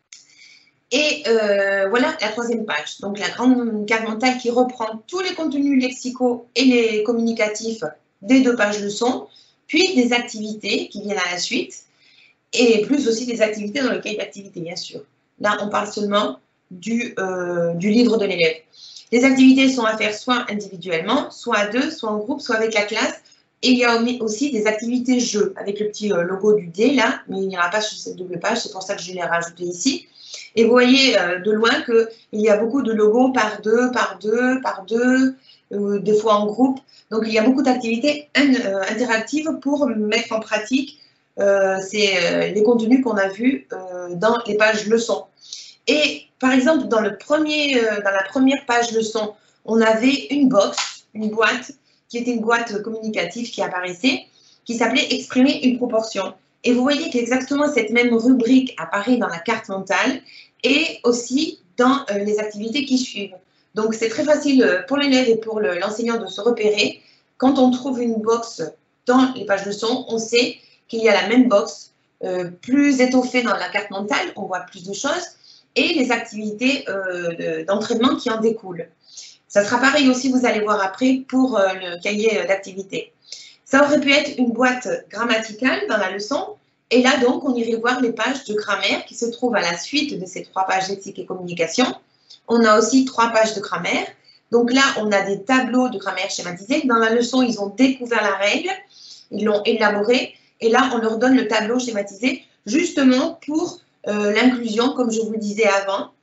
Et euh, voilà la troisième page, donc la grande carte mentale qui reprend tous les contenus lexicaux et les communicatifs des deux pages leçons, puis des activités qui viennent à la suite, et plus aussi des activités dans le cahier d'activité, bien sûr. Là, on parle seulement du, euh, du livre de l'élève. Les activités sont à faire soit individuellement, soit à deux, soit en groupe, soit avec la classe. Et il y a aussi des activités jeux, avec le petit euh, logo du dé, là, mais il n'y aura pas sur cette double page, c'est pour ça que je l'ai rajouté ici. Et vous voyez euh, de loin qu'il y a beaucoup de logos par deux, par deux, par deux, euh, des fois en groupe. Donc, il y a beaucoup d'activités euh, interactives pour mettre en pratique Euh, c'est euh, les contenus qu'on a vus euh, dans les pages leçons. Et par exemple, dans, le premier, euh, dans la première page leçon, on avait une box, une boîte, qui était une boîte communicative qui apparaissait, qui s'appelait « Exprimer une proportion ». Et vous voyez qu'exactement cette même rubrique apparaît dans la carte mentale et aussi dans euh, les activités qui suivent. Donc, c'est très facile pour l'élève et pour l'enseignant de se repérer. Quand on trouve une box dans les pages leçons, on sait qu'il y a la même box, euh, plus étoffée dans la carte mentale, on voit plus de choses, et les activités euh, d'entraînement qui en découlent. Ça sera pareil aussi, vous allez voir après, pour euh, le cahier d'activité. Ça aurait pu être une boîte grammaticale dans la leçon, et là donc, on irait voir les pages de grammaire qui se trouvent à la suite de ces trois pages lexique et communication. On a aussi trois pages de grammaire. Donc là, on a des tableaux de grammaire schématisés. Dans la leçon, ils ont découvert la règle, ils l'ont élaborée, et là, on leur donne le tableau schématisé, justement pour euh, l'inclusion, comme je vous le disais avant.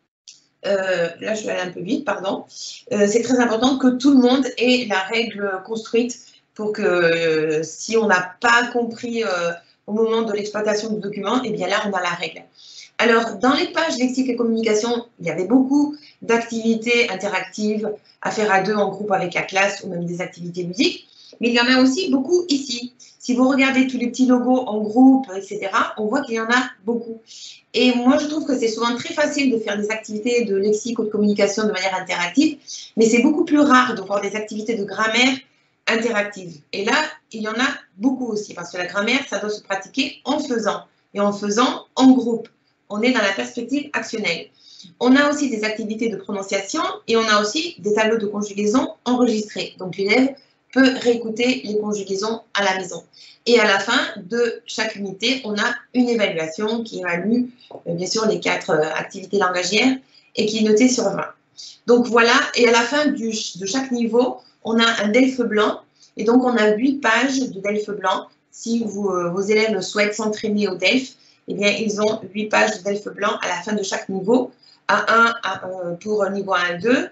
Euh, là, je vais aller un peu vite, pardon. Euh, c'est très important que tout le monde ait la règle construite pour que euh, si on n'a pas compris euh, au moment de l'exploitation du document, eh bien là, on a la règle. Alors, dans les pages lexique et communication, il y avait beaucoup d'activités interactives à faire à deux en groupe avec la classe ou même des activités ludiques, mais il y en a aussi beaucoup ici. Si vous regardez tous les petits logos en groupe, et cetera, on voit qu'il y en a beaucoup. Et moi, je trouve que c'est souvent très facile de faire des activités de lexique ou de communication de manière interactive, mais c'est beaucoup plus rare de voir des activités de grammaire interactives. Et là, il y en a beaucoup aussi, parce que la grammaire, ça doit se pratiquer en faisant, et en faisant en groupe. On est dans la perspective actionnelle. On a aussi des activités de prononciation et on a aussi des tableaux de conjugaison enregistrés. Donc, l'élève peut réécouter les conjugaisons à la maison. Et à la fin de chaque unité, on a une évaluation qui évalue, euh, bien sûr, les quatre euh, activités langagières et qui est notée sur vingt. Donc, voilà. Et à la fin du, de chaque niveau, on a un DELF blanc. Et donc, on a huit pages de DELF blanc. Si vous, euh, vos élèves souhaitent s'entraîner au DELF, eh bien, ils ont huit pages de DELF blanc à la fin de chaque niveau, A un à, euh, pour niveau un à deux,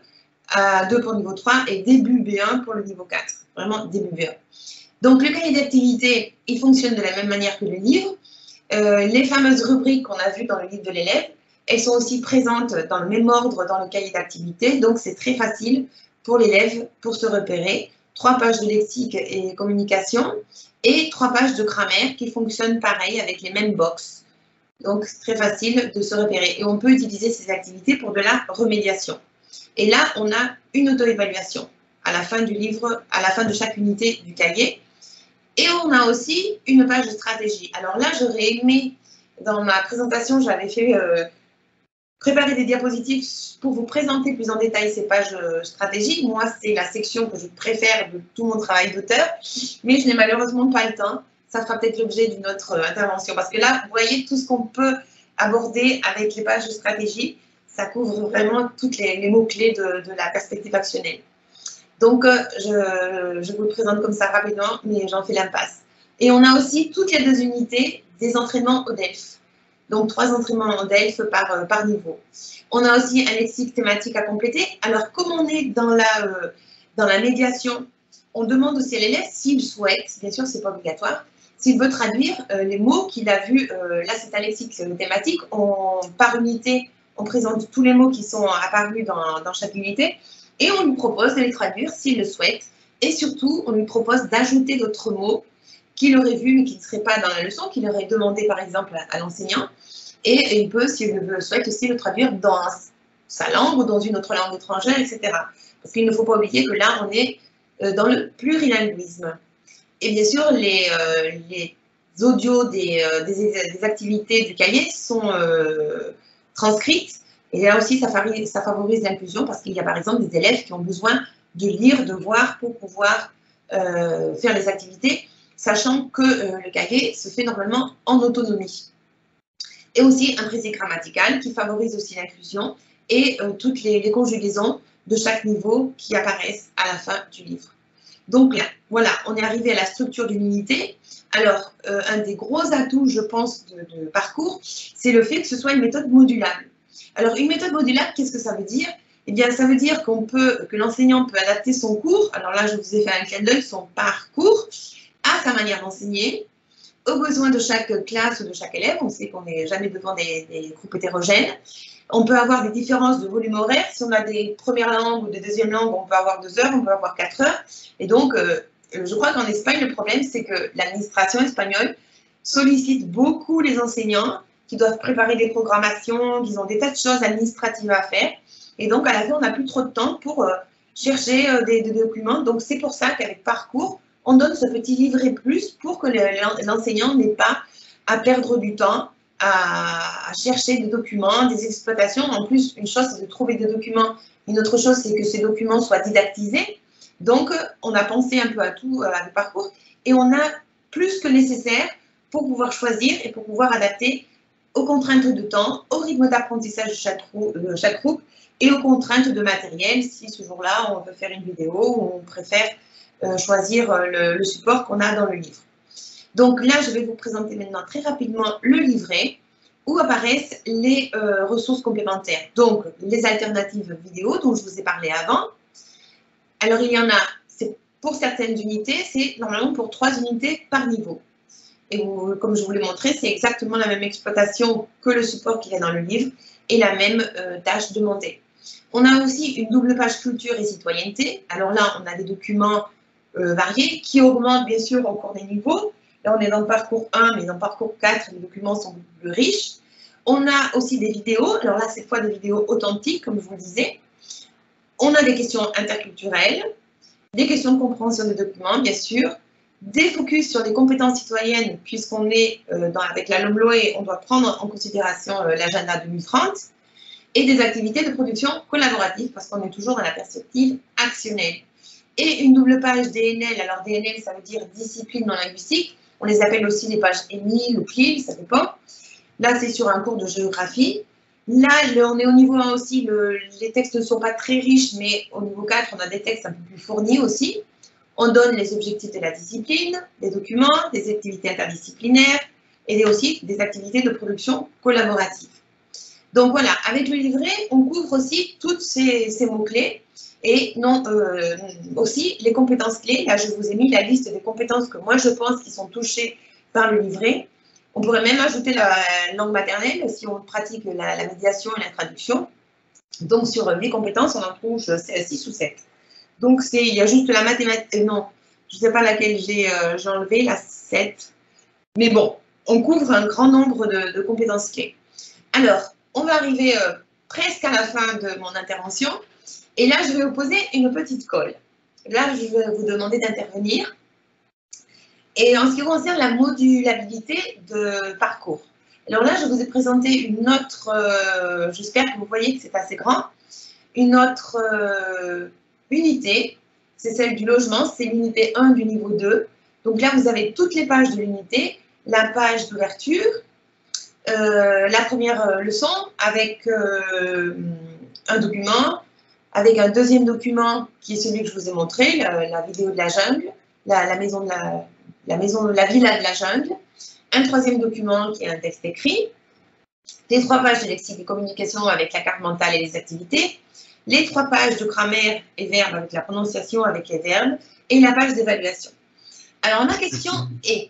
A deux pour niveau trois et début B un pour le niveau quatre. Vraiment, début B un. Donc, le cahier d'activité, il fonctionne de la même manière que le livre. Euh, les fameuses rubriques qu'on a vues dans le livre de l'élève, elles sont aussi présentes dans le même ordre dans le cahier d'activité. Donc, c'est très facile pour l'élève pour se repérer. Trois pages de lexique et communication et trois pages de grammaire qui fonctionnent pareil avec les mêmes boxes. Donc, c'est très facile de se repérer. Et on peut utiliser ces activités pour de la remédiation. Et là, on a une auto-évaluation à la fin du livre, à la fin de chaque unité du cahier. Et on a aussi une page de stratégie. Alors là, j'aurais aimé, dans ma présentation, j'avais fait euh, préparer des diapositives pour vous présenter plus en détail ces pages euh, stratégiques. Moi, c'est la section que je préfère de tout mon travail d'auteur, mais je n'ai malheureusement pas le temps. Ça fera peut-être l'objet d'une autre euh, intervention. Parce que là, vous voyez tout ce qu'on peut aborder avec les pages de stratégie. Ça couvre vraiment tous les, les mots-clés de, de la perspective actionnelle. Donc, euh, je, je vous le présente comme ça rapidement, mais j'en fais l'impasse. Et on a aussi toutes les deux unités des entraînements au DELF. Donc, trois entraînements au DELF par, euh, par niveau. On a aussi un lexique thématique à compléter. Alors, comme on est dans la, euh, dans la médiation, on demande aussi à l'élève s'il souhaite, bien sûr, ce n'est pas obligatoire, s'il veut traduire euh, les mots qu'il a vus. Euh, là, c'est un lexique thématique. On, par unité, on présente tous les mots qui sont apparus dans, dans chaque unité et on lui propose de les traduire s'il le souhaite. Et surtout, on lui propose d'ajouter d'autres mots qu'il aurait vus mais qui ne seraient pas dans la leçon, qu'il aurait demandé par exemple à, à l'enseignant. Et, et il peut, s'il le souhaite, aussi le traduire dans sa langue ou dans une autre langue étrangère, et cetera. Parce qu'il ne faut pas oublier que là, on est euh, dans le plurilinguisme. Et bien sûr, les, euh, les audios des, euh, des, des activités du cahier sont euh, transcrites. Et là aussi, ça favorise, ça favorise l'inclusion parce qu'il y a par exemple des élèves qui ont besoin de lire, de voir pour pouvoir euh, faire les activités, sachant que euh, le cahier se fait normalement en autonomie. Et aussi un précis grammatical qui favorise aussi l'inclusion et euh, toutes les, les conjugaisons de chaque niveau qui apparaissent à la fin du livre. Donc là, voilà, on est arrivé à la structure d'une unité. Alors, euh, un des gros atouts, je pense, de, de parcours, c'est le fait que ce soit une méthode modulable. Alors, une méthode modulable, qu'est-ce que ça veut dire? Eh bien, ça veut dire qu'on peut, que l'enseignant peut adapter son cours. Alors là, je vous ai fait un clin d'œil, son parcours, à sa manière d'enseigner, aux besoins de chaque classe ou de chaque élève. On sait qu'on n'est jamais devant des, des groupes hétérogènes. On peut avoir des différences de volume horaire. Si on a des premières langues ou des deuxièmes langues, on peut avoir deux heures, on peut avoir quatre heures. Et donc, euh, je crois qu'en Espagne, le problème, c'est que l'administration espagnole sollicite beaucoup les enseignants qui doivent préparer des programmations, qui ont des tas de choses administratives à faire. Et donc, à la fin, on n'a plus trop de temps pour euh, chercher euh, des, des documents. Donc, c'est pour ça qu'avec Parcours, on donne ce petit livret plus pour que l'enseignant n'ait pas à perdre du temps à, à chercher des documents, des exploitations. En plus, une chose, c'est de trouver des documents. Une autre chose, c'est que ces documents soient didactisés. Donc, on a pensé un peu à tout euh, avec Parcours et on a plus que nécessaire pour pouvoir choisir et pour pouvoir adapter aux contraintes de temps, au rythme d'apprentissage de chaque, de chaque groupe et aux contraintes de matériel, si ce jour-là, on veut faire une vidéo ou on préfère euh, choisir le, le support qu'on a dans le livre. Donc là, je vais vous présenter maintenant très rapidement le livret où apparaissent les euh, ressources complémentaires. Donc, les alternatives vidéo dont je vous ai parlé avant. Alors, il y en a, c'est pour certaines unités, c'est normalement pour trois unités par niveau. Et vous, comme je vous l'ai montré, c'est exactement la même exploitation que le support qu'il y a dans le livre et la même euh, tâche demandée. On a aussi une double page culture et citoyenneté. Alors là, on a des documents euh, variés qui augmentent bien sûr au cours des niveaux. Là, on est dans le parcours un, mais dans le parcours quatre, les documents sont beaucoup plus riches. On a aussi des vidéos. Alors là, cette fois, des vidéos authentiques, comme je vous le disais. On a des questions interculturelles, des questions de compréhension des documents, bien sûr, des focus sur les compétences citoyennes, puisqu'on est euh, dans, avec la LOMLOE, on doit prendre en considération euh, l'agenda deux mille trente, et des activités de production collaborative, parce qu'on est toujours dans la perspective actionnelle. Et une double page D N L, alors D N L, ça veut dire discipline non linguistique, on les appelle aussi les pages E M I L ou P I L, ça dépend. Là, c'est sur un cours de géographie. Là, le, on est au niveau un aussi, le, les textes ne sont pas très riches, mais au niveau quatre, on a des textes un peu plus fournis aussi. On donne les objectifs de la discipline, des documents, des activités interdisciplinaires et aussi des activités de production collaborative. Donc voilà, avec le livret, on couvre aussi tous ces, ces mots-clés et non, euh, aussi les compétences clés. Là, je vous ai mis la liste des compétences que moi je pense qui sont touchées par le livret. On pourrait même ajouter la langue maternelle si on pratique la, la médiation et la traduction. Donc sur les compétences, on en trouve six ou sept. Donc, il y a juste la mathématique, euh, non, je ne sais pas laquelle j'ai euh, enlevé, la sept. Mais bon, on couvre un grand nombre de, de compétences clés. Alors, on va arriver euh, presque à la fin de mon intervention. Et là, je vais vous poser une petite colle. Là, je vais vous demander d'intervenir. Et en ce qui concerne la modulabilité de parcours. Alors là, je vous ai présenté une autre, euh, j'espère que vous voyez que c'est assez grand, une autre... Euh, unité, c'est celle du logement, c'est l'unité un du niveau deux. Donc là, vous avez toutes les pages de l'unité, la page d'ouverture, euh, la première leçon avec euh, un document, avec un deuxième document qui est celui que je vous ai montré, la, la vidéo de la jungle, la, la maison de la, la maison de la villa de la jungle, un troisième document qui est un texte écrit, les trois pages de lexique et communication avec la carte mentale et les activités, les trois pages de grammaire et verbes avec la prononciation avec les verbes et la page d'évaluation. Alors, ma question est,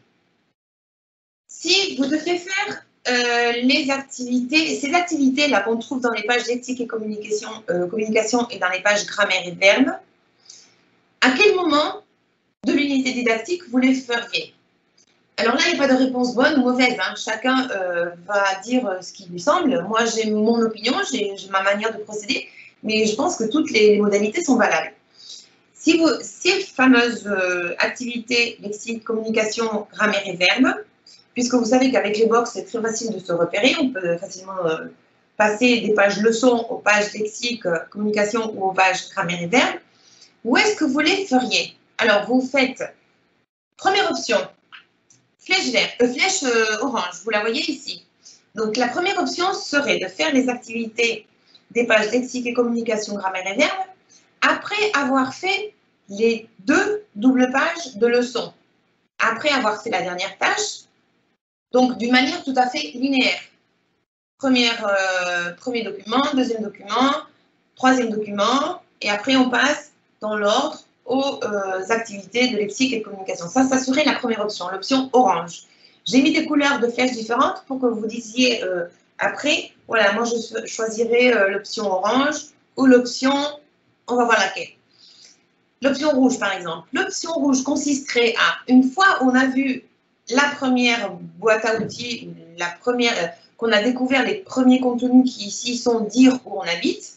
si vous devez faire euh, les activités, ces activités-là qu'on trouve dans les pages lexique et communication, euh, communication et dans les pages grammaire et verbes, à quel moment de l'unité didactique vous les feriez? Alors là, il n'y a pas de réponse bonne ou mauvaise. Hein. Chacun euh, va dire ce qui lui semble. Moi, j'ai mon opinion, j'ai ma manière de procéder. Mais je pense que toutes les modalités sont valables. Si vous, ces fameuses euh, activités, lexique, communication, grammaire et verbes, puisque vous savez qu'avec les box, c'est très facile de se repérer, on peut facilement euh, passer des pages leçons aux pages lexique, euh, communication ou aux pages grammaire et verbes, où est-ce que vous les feriez? Alors, vous faites, première option, flèche, vert, euh, flèche euh, orange, vous la voyez ici. Donc, la première option serait de faire les activités des pages lexique et communication, grammaire et verbes, après avoir fait les deux doubles pages de leçons, après avoir fait la dernière tâche, donc d'une manière tout à fait linéaire. Première, euh, premier document, deuxième document, troisième document, et après on passe dans l'ordre aux euh, activités de lexique et de communication. Ça, ça serait la première option, l'option orange. J'ai mis des couleurs de flèches différentes pour que vous disiez... Euh, Après, voilà, moi je choisirais euh, l'option orange ou l'option, on va voir laquelle. L'option rouge par exemple. L'option rouge consisterait à, une fois on a vu la première boîte à outils, la première, euh, qu'on a découvert les premiers contenus qui ici sont dire où on habite,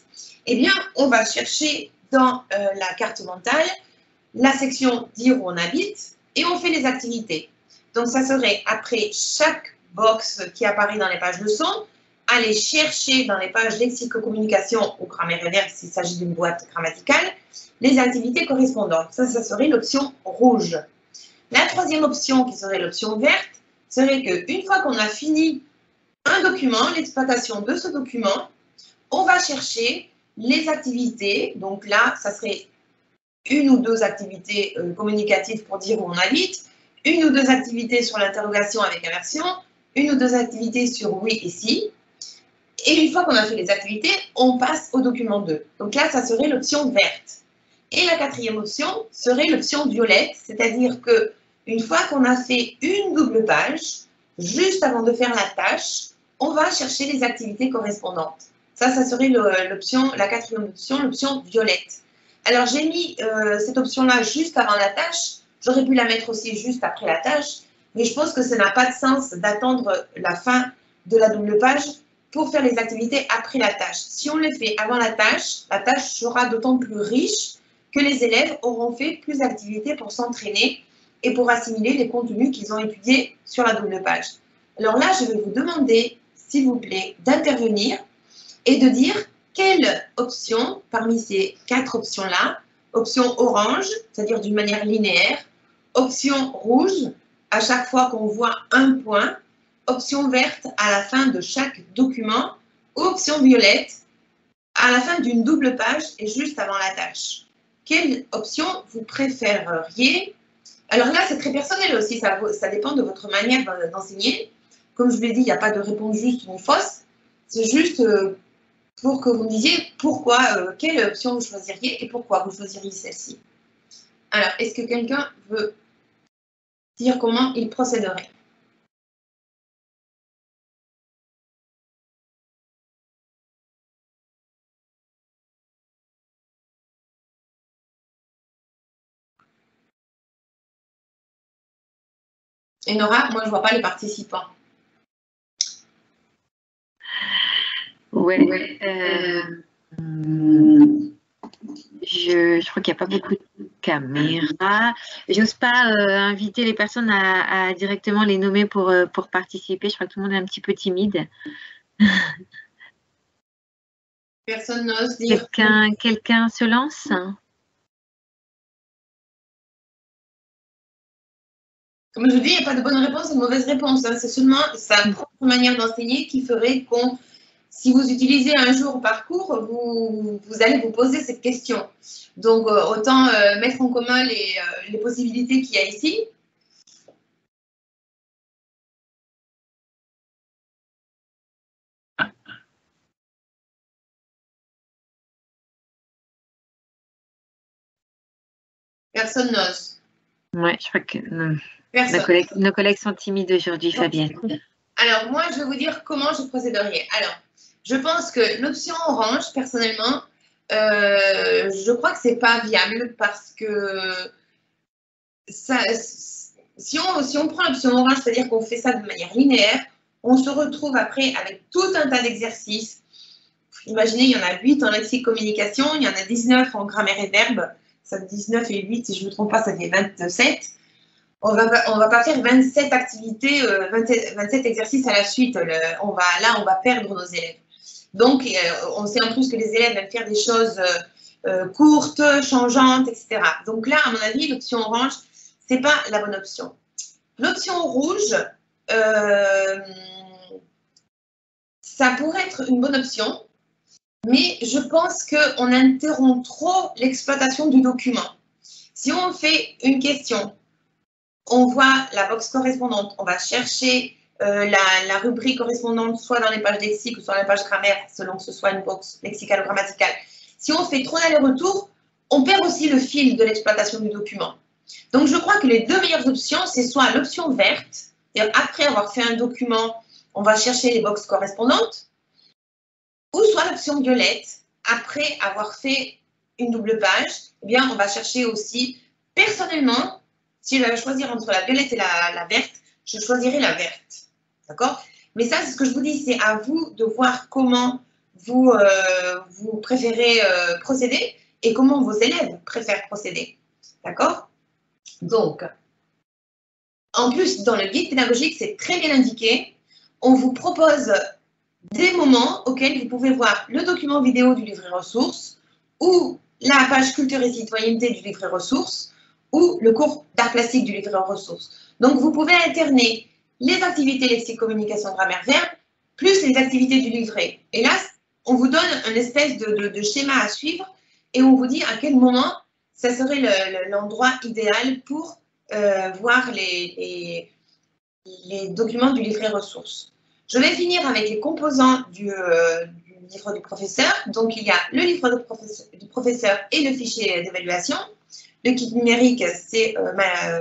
eh bien, on va chercher dans euh, la carte mentale la section dire où on habite et on fait les activités. Donc, ça serait après chaque box qui apparaît dans les pages leçons, aller chercher dans les pages lexico-communication ou grammaire et verbe s'il s'agit d'une boîte grammaticale, les activités correspondantes. Ça, ça serait l'option rouge. La troisième option, qui serait l'option verte, serait qu'une fois qu'on a fini un document, l'exploitation de ce document, on va chercher les activités. Donc là, ça serait une ou deux activités euh, communicatives pour dire où on habite, une ou deux activités sur l'interrogation avec inversion, une ou deux activités sur oui et si. Et une fois qu'on a fait les activités, on passe au document deux. Donc là, ça serait l'option verte. Et la quatrième option serait l'option violette, c'est-à-dire que une fois qu'on a fait une double page, juste avant de faire la tâche, on va chercher les activités correspondantes. Ça, ça serait l'option, la quatrième option, l'option violette. Alors, j'ai mis euh, cette option-là juste avant la tâche. J'aurais pu la mettre aussi juste après la tâche, mais je pense que ça n'a pas de sens d'attendre la fin de la double page pour faire les activités après la tâche. Si on les fait avant la tâche, la tâche sera d'autant plus riche que les élèves auront fait plus d'activités pour s'entraîner et pour assimiler les contenus qu'ils ont étudiés sur la double page. Alors là, je vais vous demander, s'il vous plaît, d'intervenir et de dire quelle option, parmi ces quatre options-là, option orange, c'est-à-dire d'une manière linéaire, option rouge, à chaque fois qu'on voit un point, option verte à la fin de chaque document, ou option violette à la fin d'une double page et juste avant la tâche. Quelle option vous préféreriez? Alors là, c'est très personnel aussi, ça, ça dépend de votre manière d'enseigner. Comme je vous l'ai dit, il n'y a pas de réponse juste ni fausse. C'est juste euh, pour que vous me disiez pourquoi, euh, quelle option vous choisiriez et pourquoi vous choisiriez celle-ci. Alors, est-ce que quelqu'un veut dire comment il procéderait? Et Nora, moi, je ne vois pas les participants. Ouais. ouais euh, je, je crois qu'il n'y a pas beaucoup de caméras. J'ose pas euh, inviter les personnes à, à directement les nommer pour, euh, pour participer. Je crois que tout le monde est un petit peu timide. Personne n'ose dire. Quelqu'un quelqu'un se lance? Comme je vous dis, il n'y a pas de bonne réponse et de mauvaise réponse. Hein. C'est seulement sa propre manière d'enseigner qui ferait qu'on, si vous utilisez un jour au parcours, vous, vous allez vous poser cette question. Donc, euh, autant euh, mettre en commun les, euh, les possibilités qu'il y a ici. Personne n'ose. Oui, je crois que non. Nos collègues, nos collègues sont timides aujourd'hui, Fabienne. Alors, moi, je vais vous dire comment je procéderais. Alors, je pense que l'option orange, personnellement, euh, je crois que ce n'est pas viable parce que ça, si, on, si on prend l'option orange, c'est-à-dire qu'on fait ça de manière linéaire, on se retrouve après avec tout un tas d'exercices. Imaginez, il y en a huit en lexique-communication, il y en a dix-neuf en grammaire et verbe. Ça, dix-neuf et huit, si je ne me trompe pas, ça fait vingt-sept. On va, on va pas faire vingt-sept activités, euh, vingt-sept, vingt-sept exercices à la suite. Le, on va, là, on va perdre nos élèves. Donc, euh, on sait en plus que les élèves aiment faire des choses euh, euh, courtes, changeantes, et cetera. Donc là, à mon avis, l'option orange, ce n'est pas la bonne option. L'option rouge, euh, ça pourrait être une bonne option, mais je pense qu'on interrompt trop l'exploitation du document. Si on fait une question, on voit la box correspondante, on va chercher euh, la, la rubrique correspondante soit dans les pages lexiques ou soit dans les pages grammaire, selon que ce soit une box lexicale ou grammaticale. Si on fait trop d'aller-retour, on perd aussi le fil de l'exploitation du document. Donc, je crois que les deux meilleures options, c'est soit l'option verte, c'est-à-dire après avoir fait un document, on va chercher les boxes correspondantes, ou soit l'option violette, après avoir fait une double page, eh bien, on va chercher aussi, personnellement, si je vais choisir entre la violette et la, la verte, je choisirai la verte. D'accord? Mais ça, c'est ce que je vous dis, c'est à vous de voir comment vous, euh, vous préférez euh, procéder et comment vos élèves préfèrent procéder. D'accord? Donc, en plus, dans le guide pédagogique, c'est très bien indiqué. On vous propose des moments auxquels vous pouvez voir le document vidéo du livret ressources ou la page culture et citoyenneté du livret ressources ou le cours d'art plastique du livret ressources. Donc, vous pouvez alterner les activités lexique, communication, grammaire, verbe, plus les activités du livret. Et là, on vous donne une espèce de, de, de schéma à suivre et on vous dit à quel moment ça serait l'endroit le, le, idéal pour euh, voir les, les, les documents du livret ressources. Je vais finir avec les composants du, euh, du livre du professeur. Donc, il y a le livre de professeur, du professeur et le fichier d'évaluation. Le kit numérique, c'est euh, ma,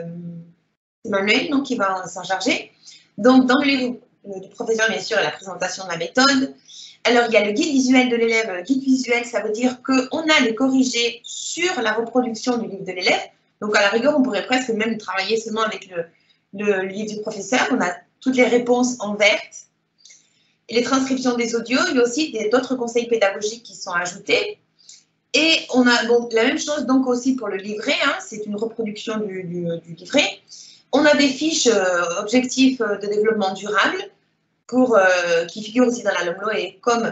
Manuel donc, qui va s'en charger. Donc, dans le livre du professeur, bien sûr, la présentation de la méthode. Alors, il y a le guide visuel de l'élève. Le guide visuel, ça veut dire qu'on a les corrigés sur la reproduction du livre de l'élève. Donc, à la rigueur, on pourrait presque même travailler seulement avec le, le, le livre du professeur. On a toutes les réponses en vert. Et les transcriptions des audios, il y a aussi d'autres conseils pédagogiques qui sont ajoutés. Et on a bon, la même chose donc aussi pour le livret, hein, c'est une reproduction du, du, du livret. On a des fiches euh, objectifs de développement durable pour, euh, qui figurent aussi dans la LOMLO et comme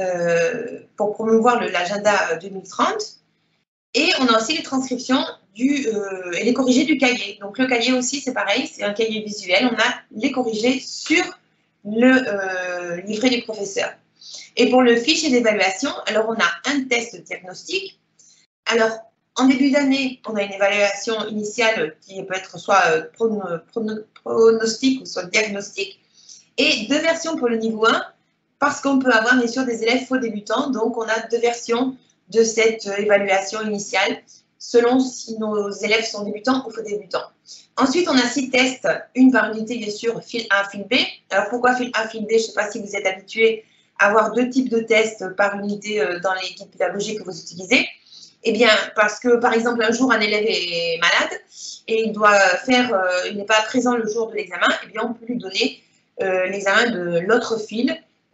euh, pour promouvoir l'agenda deux mille trente. Et on a aussi les transcriptions du, euh, et les corrigés du cahier. Donc le cahier aussi, c'est pareil, c'est un cahier visuel. On a les corrigés sur le euh, livret du professeur. Et pour le fichier d'évaluation, alors on a un test diagnostic. Alors, en début d'année, on a une évaluation initiale qui peut être soit prono, prono, pronostic ou soit diagnostic. Et deux versions pour le niveau un, parce qu'on peut avoir bien sûr des élèves faux débutants. Donc, on a deux versions de cette évaluation initiale, selon si nos élèves sont débutants ou faux débutants. Ensuite, on a six tests, une par unité, bien sûr, fil A, fil B. Alors, pourquoi fil A, fil B? Je ne sais pas si vous êtes habitués à avoir deux types de tests par unité dans les guides pédagogiques que vous utilisez. Eh bien, parce que, par exemple, un jour, un élève est malade et il doit faire, euh, il n'est pas présent le jour de l'examen, eh bien, on peut lui donner euh, l'examen de l'autre fil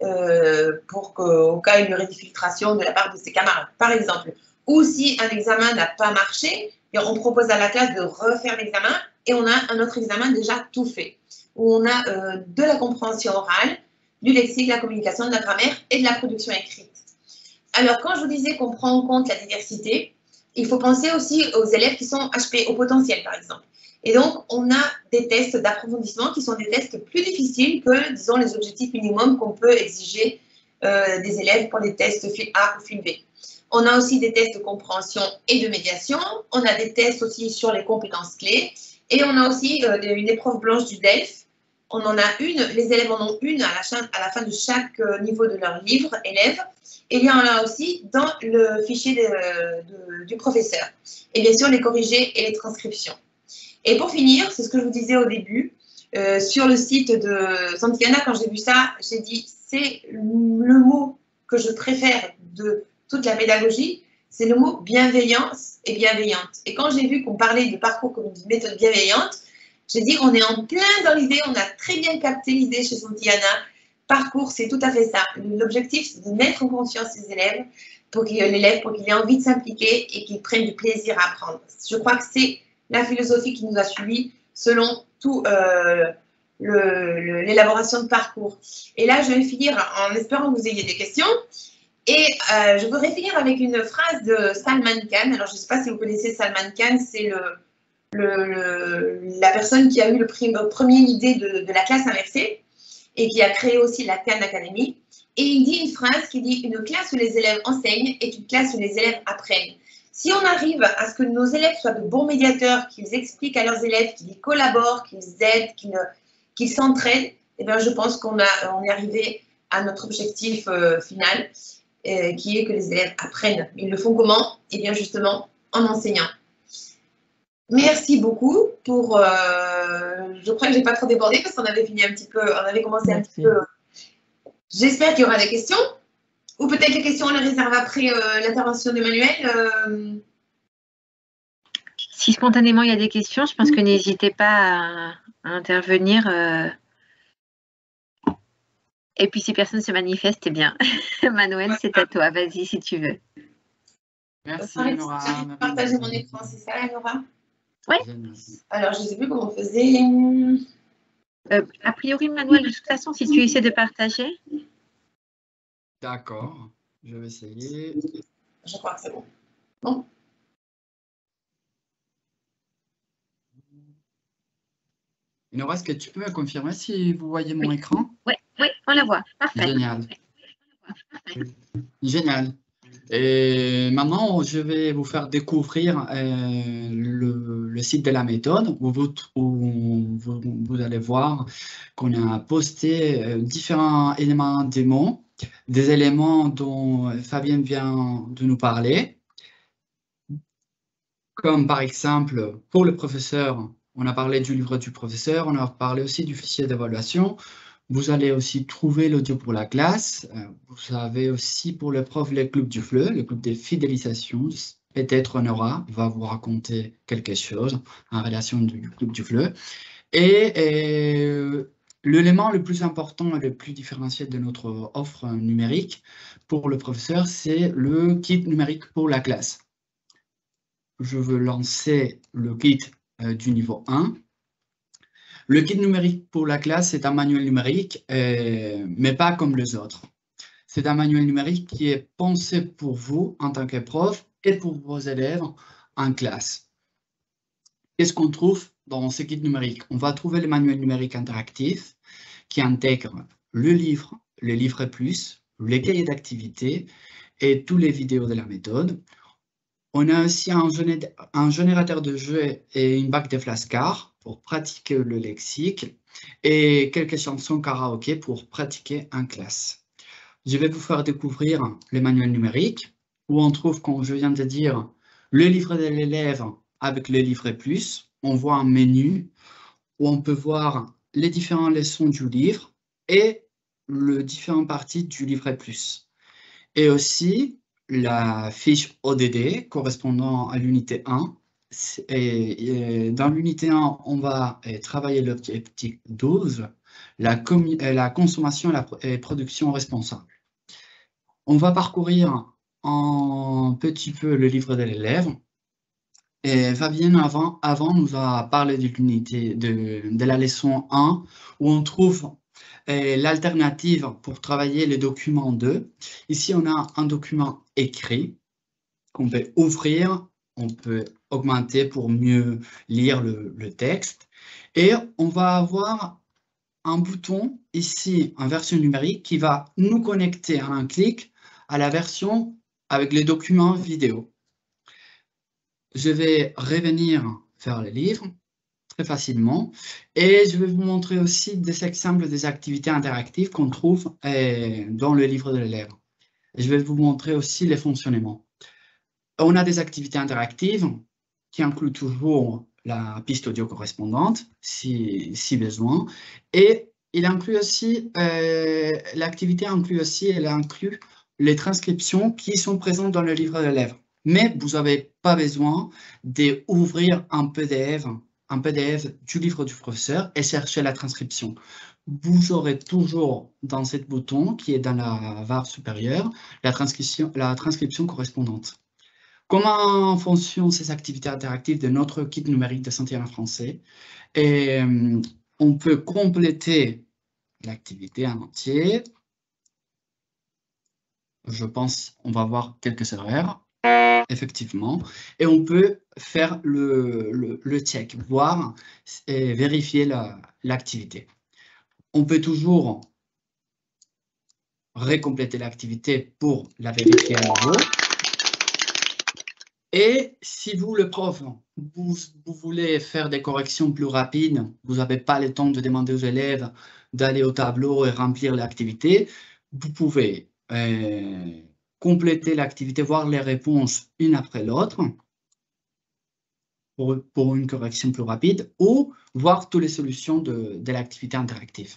euh, pour qu'au cas il y aurait des filtrations de la part de ses camarades, par exemple. Ou si un examen n'a pas marché, on propose à la classe de refaire l'examen et on a un autre examen déjà tout fait, où on a euh, de la compréhension orale, du lexique, de la communication, de la grammaire et de la production écrite. Alors, quand je vous disais qu'on prend en compte la diversité, il faut penser aussi aux élèves qui sont H P au potentiel, par exemple. Et donc, on a des tests d'approfondissement qui sont des tests plus difficiles que, disons, les objectifs minimums qu'on peut exiger euh, des élèves pour les tests fil A ou fil B. On a aussi des tests de compréhension et de médiation. On a des tests aussi sur les compétences clés. Et on a aussi euh, une épreuve blanche du D E L F. On en a une, les élèves en ont une à la, à la fin de chaque niveau de leur livre élève. Et il y en a aussi dans le fichier de, de, du professeur. Et bien sûr, les corrigés et les transcriptions. Et pour finir, c'est ce que je vous disais au début, euh, sur le site de Santillana, quand j'ai vu ça, j'ai dit, c'est le mot que je préfère de toute la pédagogie, c'est le mot bienveillance et bienveillante. Et quand j'ai vu qu'on parlait de parcours comme une méthode bienveillante, j'ai dit, on est en plein dans l'idée, on a très bien capté l'idée chez Santillana. Parcours, c'est tout à fait ça. L'objectif, c'est de mettre en conscience les élèves, pour qu'il l'élève, pour qu'il ait envie de s'impliquer et qu'il prenne du plaisir à apprendre. Je crois que c'est la philosophie qui nous a suivis selon tout euh, l'élaboration de parcours. Et là, je vais finir en espérant que vous ayez des questions. Et euh, je voudrais finir avec une phrase de Salman Khan. Alors, je ne sais pas si vous connaissez Salman Khan, c'est le, le, le, la personne qui a eu le premier idée de, de la classe inversée et qui a créé aussi la Khan Academy. Et il dit une phrase qui dit « Une classe où les élèves enseignent est une classe où les élèves apprennent ». Si on arrive à ce que nos élèves soient de bons médiateurs, qu'ils expliquent à leurs élèves, qu'ils collaborent, qu'ils aident, qu'ils qu'ils s'entraident, eh bien, je pense qu'on on est arrivé à notre objectif euh, final, euh, qui est que les élèves apprennent. Ils le font comment? Eh bien, justement, en enseignant. Merci beaucoup pour... Euh, je crois que je n'ai pas trop débordé parce qu'on avait fini un petit peu, on avait commencé Merci. un petit peu... J'espère qu'il y aura des questions. Ou peut-être les questions, on les réserve après euh, l'intervention d'Emmanuel. Euh... Si spontanément il y a des questions, je pense que n'hésitez pas à, à intervenir. Euh... Et puis, si personne ne se manifeste, eh bien, Manuel, c'est à toi. Vas-y, si tu veux. Merci, J'ai Nora. partagé mon écran, c'est ça, Nora? Oui. Alors, je ne sais plus comment on faisait. Euh, a priori, Manuel, de toute façon, si tu essaies de partager. D'accord, je vais essayer. Je crois que c'est bon. Bon. Nora, est-ce que tu peux me confirmer si vous voyez mon écran? Oui, oui, on la voit. Parfait. Génial. Génial. Et maintenant, je vais vous faire découvrir euh, le, le site de la méthode où vous, où vous, vous allez voir qu'on a posté euh, différents éléments démo, des éléments dont Fabienne vient de nous parler, comme par exemple, pour le professeur, on a parlé du livre du professeur, on a parlé aussi du fichier d'évaluation. Vous allez aussi trouver l'audio pour la classe. Vous avez aussi pour le prof le club du F L E, le club de fidélisation. Peut-être Nora va vous raconter quelque chose en relation du club du F L E. Et, et l'élément le plus important et le plus différencié de notre offre numérique pour le professeur, c'est le kit numérique pour la classe. Je veux lancer le kit euh, du niveau un. Le kit numérique pour la classe, c'est un manuel numérique, euh, mais pas comme les autres. C'est un manuel numérique qui est pensé pour vous en tant que prof et pour vos élèves en classe. Qu'est-ce qu'on trouve dans ce kit numérique? On va trouver le manuel numérique interactif qui intègre le livre, le livret plus, les cahiers d'activité et toutes les vidéos de la méthode. On a aussi un, géné un générateur de jeux et une bague de flashcards pour pratiquer le lexique et quelques chansons karaoké pour pratiquer en classe. Je vais vous faire découvrir le manuel numérique où on trouve, comme je viens de dire, le livre de l'élève avec le livret plus. On voit un menu où on peut voir les différentes leçons du livre et les différentes parties du livret plus. Et aussi la fiche O D D correspondant à l'unité un. Et, et dans l'unité un, on va travailler l'objectif douze, la, la consommation et la et production responsable. On va parcourir un petit peu le livre de l'élève. Et Fabienne, avant, avant, nous a parlé de l'unité de, de la leçon un, où on trouve l'alternative pour travailler les documents deux. Ici, on a un document écrit qu'on peut ouvrir, on peut augmenter pour mieux lire le, le texte. Et on va avoir un bouton ici en version numérique qui va nous connecter en un clic à la version avec les documents vidéo. Je vais revenir vers le livre très facilement et je vais vous montrer aussi des exemples des activités interactives qu'on trouve euh, dans le livre de l'élève. Je vais vous montrer aussi les fonctionnements. On a des activités interactives qui incluent toujours la piste audio correspondante si, si besoin et il inclut aussi, euh, l'activité inclut aussi, elle inclut les transcriptions qui sont présentes dans le livre de l'élève. Mais vous n'avez pas besoin d'ouvrir un P D F, un P D F du livre du professeur et chercher la transcription. Vous aurez toujours dans ce bouton qui est dans la barre supérieure la transcription, la transcription correspondante. Comment fonctionnent ces activités interactives de notre kit numérique de santé en français? Et euh, on peut compléter l'activité en entier. Je pense qu'on va voir quelques erreurs. Effectivement, et on peut faire le, le, le check, voir et vérifier l'activité. La, on peut toujours recompléter l'activité pour la vérifier à nouveau. Et si vous, le prof, vous, vous voulez faire des corrections plus rapides, vous n'avez pas le temps de demander aux élèves d'aller au tableau et remplir l'activité, vous pouvez euh, compléter l'activité, voir les réponses une après l'autre pour, pour une correction plus rapide ou voir toutes les solutions de, de l'activité interactive.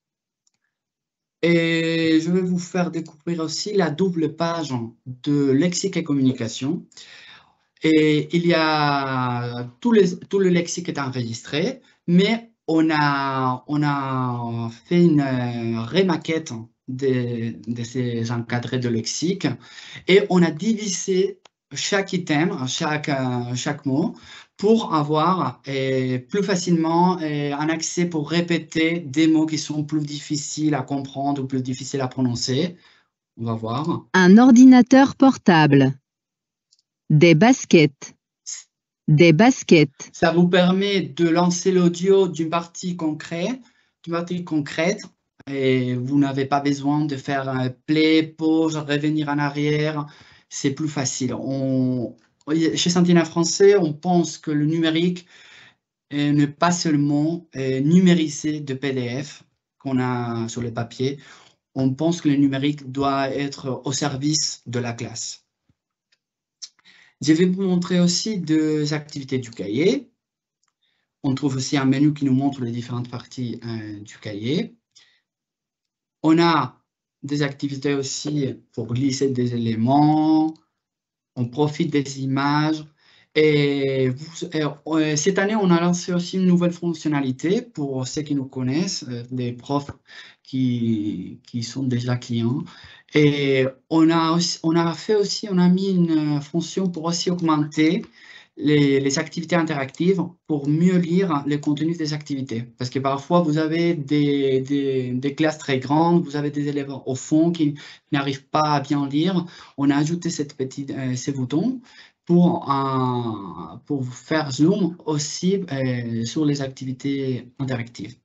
Et je vais vous faire découvrir aussi la double page de lexique et communication. Et il y a tout, les, tout le lexique est enregistré, mais on a, on a fait une euh, rémaquette de, de ces encadrés de lexique et on a divisé chaque item, chaque, euh, chaque mot pour avoir euh, plus facilement euh, un accès pour répéter des mots qui sont plus difficiles à comprendre ou plus difficiles à prononcer. On va voir. Un ordinateur portable. Des baskets. Des baskets. Ça vous permet de lancer l'audio d'une partie concrète, d'une partie concrète, et vous n'avez pas besoin de faire un play, pause, revenir en arrière. C'est plus facile. On, chez Sentinelle Français, on pense que le numérique n'est pas seulement numérisé de P D F qu'on a sur le papier. On pense que le numérique doit être au service de la classe. Je vais vous montrer aussi des activités du cahier. On trouve aussi un menu qui nous montre les différentes parties euh, du cahier. On a des activités aussi pour glisser des éléments. On profite des images. Et vous, euh, cette année, on a lancé aussi une nouvelle fonctionnalité pour ceux qui nous connaissent, euh, des profs qui, qui sont déjà clients. Et on a, aussi, on a fait aussi, on a mis une fonction pour aussi augmenter les, les activités interactives pour mieux lire les contenus des activités. Parce que parfois, vous avez des, des, des classes très grandes, vous avez des élèves au fond qui n'arrivent pas à bien lire. On a ajouté cette petite, euh, ces boutons pour, euh, pour faire zoom aussi euh, sur les activités interactives.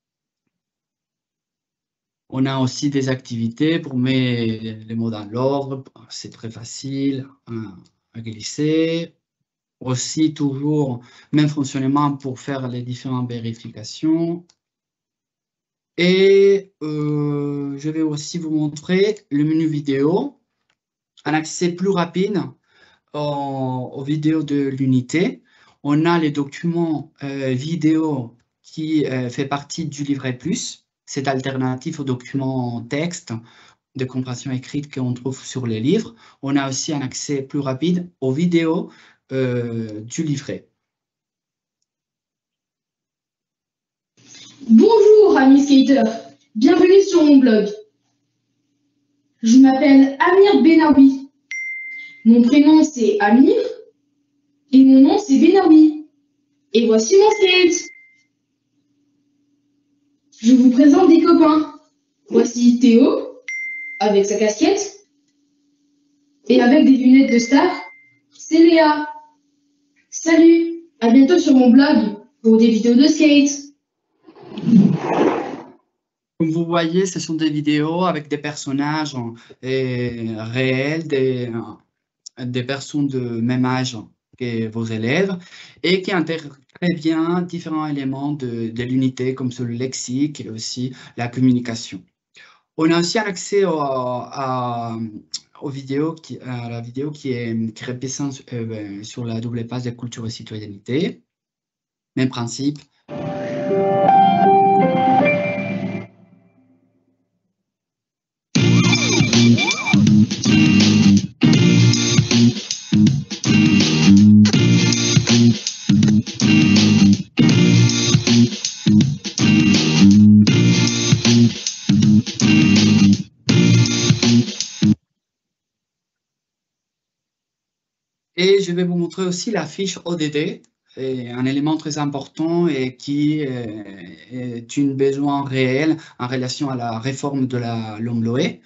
On a aussi des activités pour mettre les mots dans l'ordre, c'est très facile hein, à glisser. Aussi, toujours, même fonctionnement pour faire les différentes vérifications. Et euh, je vais aussi vous montrer le menu vidéo, un accès plus rapide aux, aux vidéos de l'unité. On a les documents euh, vidéo qui euh, fait partie du livret plus. C'est alternatif aux documents texte de compréhension écrite qu'on trouve sur les livres. On a aussi un accès plus rapide aux vidéos euh, du livret. Bonjour amis skaters, bienvenue sur mon blog. Je m'appelle Amir Benaoui. Mon prénom c'est Amir et mon nom c'est Benaoui. Et voici mon skate. Je vous présente des copains. Voici Théo, avec sa casquette. Et avec des lunettes de star, c'est Léa. Salut, à bientôt sur mon blog pour des vidéos de skate. Comme vous voyez, ce sont des vidéos avec des personnages euh, réels, des, des personnes de même âge que vos élèves et qui intègrent très bien différents éléments de, de l'unité comme sur le lexique et aussi la communication. On a aussi un accès au, à, aux vidéos qui, à la vidéo qui est, qui est représentée euh, sur la double page de culture et citoyenneté. Même principe. Et je vais vous montrer aussi la fiche O D D, un élément très important et qui est un besoin réel en relation à la réforme de la LOMLOE.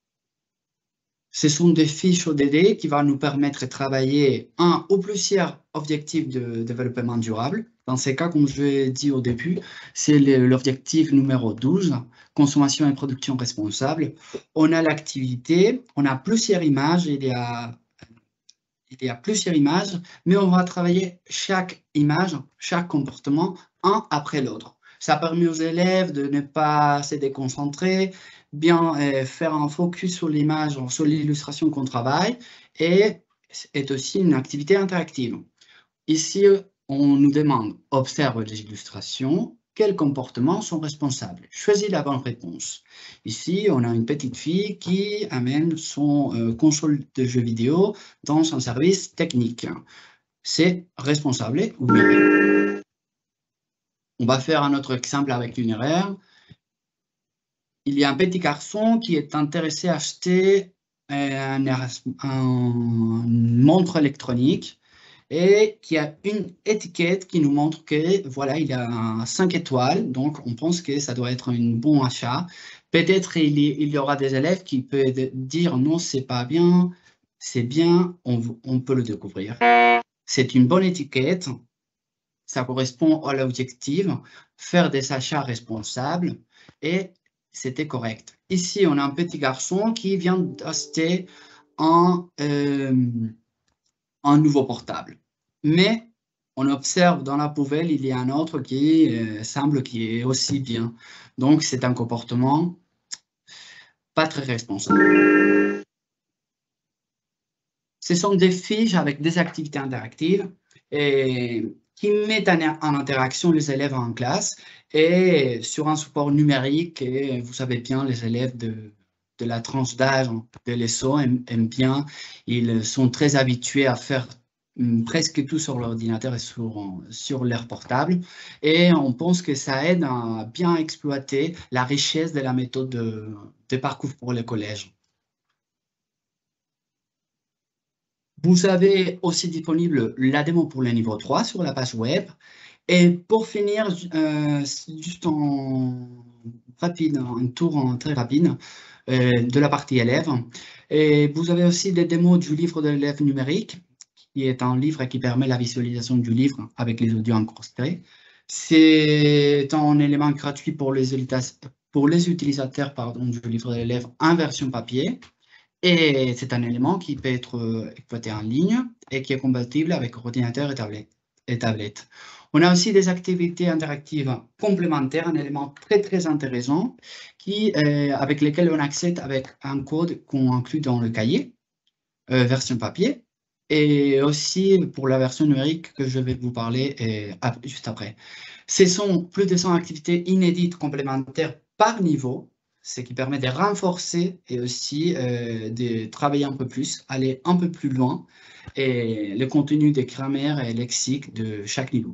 Ce sont des fiches O D D qui vont nous permettre de travailler un ou plusieurs objectifs de développement durable. Dans ces cas, comme je l'ai dit au début, c'est l'objectif numéro douze, consommation et production responsable. On a l'activité, on a plusieurs images, il y a Il y a plusieurs images, mais on va travailler chaque image, chaque comportement, un après l'autre. Ça permet aux élèves de ne pas se déconcentrer, bien euh, faire un focus sur l'image, sur l'illustration qu'on travaille, et est aussi une activité interactive. Ici, on nous demande, observe les illustrations, quels comportements sont responsables? Choisis la bonne réponse. Ici, on a une petite fille qui amène son euh, console de jeux vidéo dans un service technique. C'est responsable, oui. On va faire un autre exemple avec l'univers. Il y a un petit garçon qui est intéressé à acheter un, un montre électronique et qui a une étiquette qui nous montre que voilà, il a cinq étoiles, donc on pense que ça doit être un bon achat. Peut-être il, il y aura des élèves qui peuvent dire non, c'est pas bien, c'est bien, on, on peut le découvrir. C'est une bonne étiquette, ça correspond à l'objectif, faire des achats responsables et c'était correct. Ici, on a un petit garçon qui vient d'acheter un, euh, un nouveau portable. Mais on observe dans la poubelle, il y a un autre qui euh, semble qui est aussi bien. Donc, c'est un comportement pas très responsable. Ce sont des fiches avec des activités interactives et qui mettent en interaction les élèves en classe et sur un support numérique. Et vous savez bien, les élèves de, de la tranche d'âge de l'E S O aiment, aiment bien. Ils sont très habitués à faire presque tout sur l'ordinateur et sur, sur leur portable. Et on pense que ça aide à bien exploiter la richesse de la méthode de, de parcours pour le collège. Vous avez aussi disponible la démo pour le niveau trois sur la page web. Et pour finir, euh, juste en rapide, un tour en très rapide euh, de la partie élève. Et vous avez aussi des démos du livre de l'élève numérique, qui est un livre qui permet la visualisation du livre avec les audios enregistrés. C'est un élément gratuit pour les, pour les utilisateurs pardon, du livre de l'élève en version papier. Et c'est un élément qui peut être exploité en ligne et qui est compatible avec ordinateur et tablette. Et tablette. On a aussi des activités interactives complémentaires, un élément très très intéressant qui, euh, avec lesquels on accède avec un code qu'on inclut dans le cahier, euh, version papier, et aussi pour la version numérique que je vais vous parler euh, juste après. Ce sont plus de cent activités inédites complémentaires par niveau, ce qui permet de renforcer et aussi euh, de travailler un peu plus, aller un peu plus loin, et le contenu des grammaires et lexiques de chaque niveau.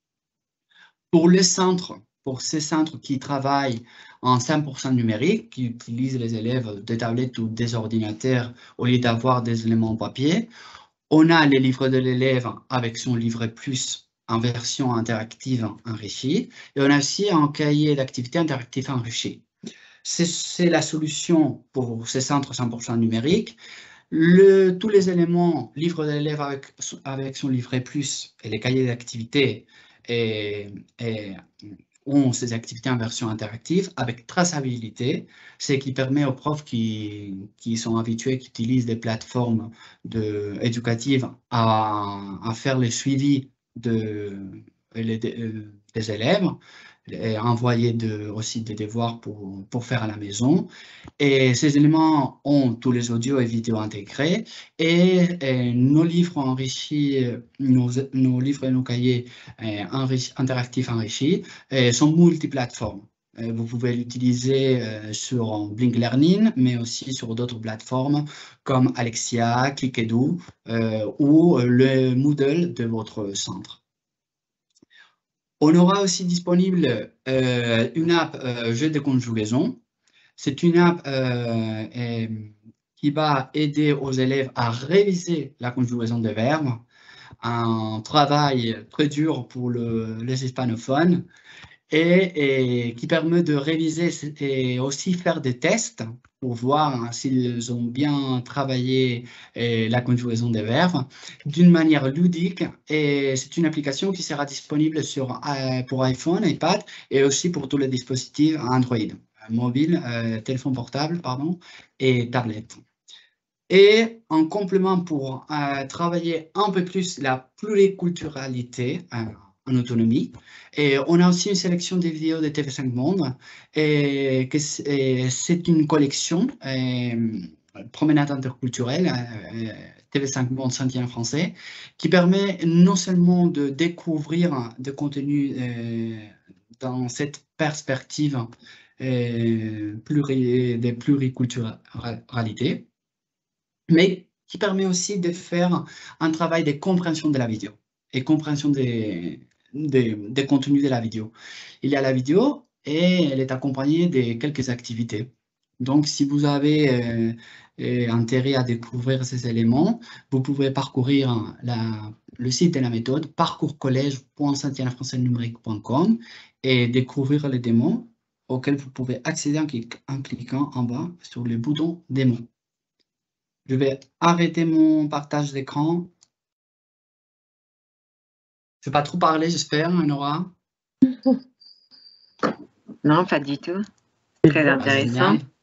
Pour les centres, pour ces centres qui travaillent en cent pour cent numérique, qui utilisent les élèves des tablettes ou des ordinateurs au lieu d'avoir des éléments papier, on a les livres de l'élève avec son livret plus en version interactive enrichie, et on a aussi un cahier d'activités interactif enrichi. C'est la solution pour ces centres cent pour cent numériques. Le, tous les éléments livre de l'élève avec, avec son livret plus et les cahiers d'activités et, et ont ces activités en version interactive avec traçabilité, ce qui permet aux profs qui, qui sont habitués, qui utilisent des plateformes de, éducatives à, à faire le suivi de, les, de, des élèves et envoyer de, aussi des devoirs pour, pour faire à la maison. Et ces éléments ont tous les audios et vidéos intégrés et, et nos livres enrichis, nos, nos livres et nos cahiers enrichis, interactifs enrichis et sont multiplateformes. Vous pouvez l'utiliser sur Blink Learning, mais aussi sur d'autres plateformes comme Alexia, Clickedo euh, ou le Moodle de votre centre. On aura aussi disponible euh, une app euh, jeu de conjugaison. C'est une app euh, et, qui va aider aux élèves à réviser la conjugaison des verbes, un travail très dur pour le, les hispanophones et, et qui permet de réviser et aussi faire des tests pour voir s'ils ont bien travaillé eh, la conjugaison des verbes d'une manière ludique. Et c'est une application qui sera disponible sur, euh, pour iPhone, iPad et aussi pour tous les dispositifs Android, mobile, euh, téléphone portable pardon, et tablette. Et en complément pour euh, travailler un peu plus la pluriculturalité, euh, en autonomie. Et on a aussi une sélection des vidéos de T V cinq Monde. Et c'est une collection, euh, promenade interculturelle, euh, T V cinq Monde Saint-Étienne français, qui permet non seulement de découvrir des contenus euh, dans cette perspective euh, pluri, de pluriculturalité, mais qui permet aussi de faire un travail de compréhension de la vidéo et compréhension des, des, des contenus de la vidéo. Il y a la vidéo et elle est accompagnée de quelques activités. Donc, si vous avez euh, euh, intérêt à découvrir ces éléments, vous pouvez parcourir la, le site de la méthode parcours collège point saint étienne français numérique point com et découvrir les démos auxquels vous pouvez accéder en, clic, en cliquant en bas sur le bouton démos. Je vais arrêter mon partage d'écran. Je ne vais pas trop parler, j'espère, Nora. Non, pas du tout. Très Ah, intéressant. génial.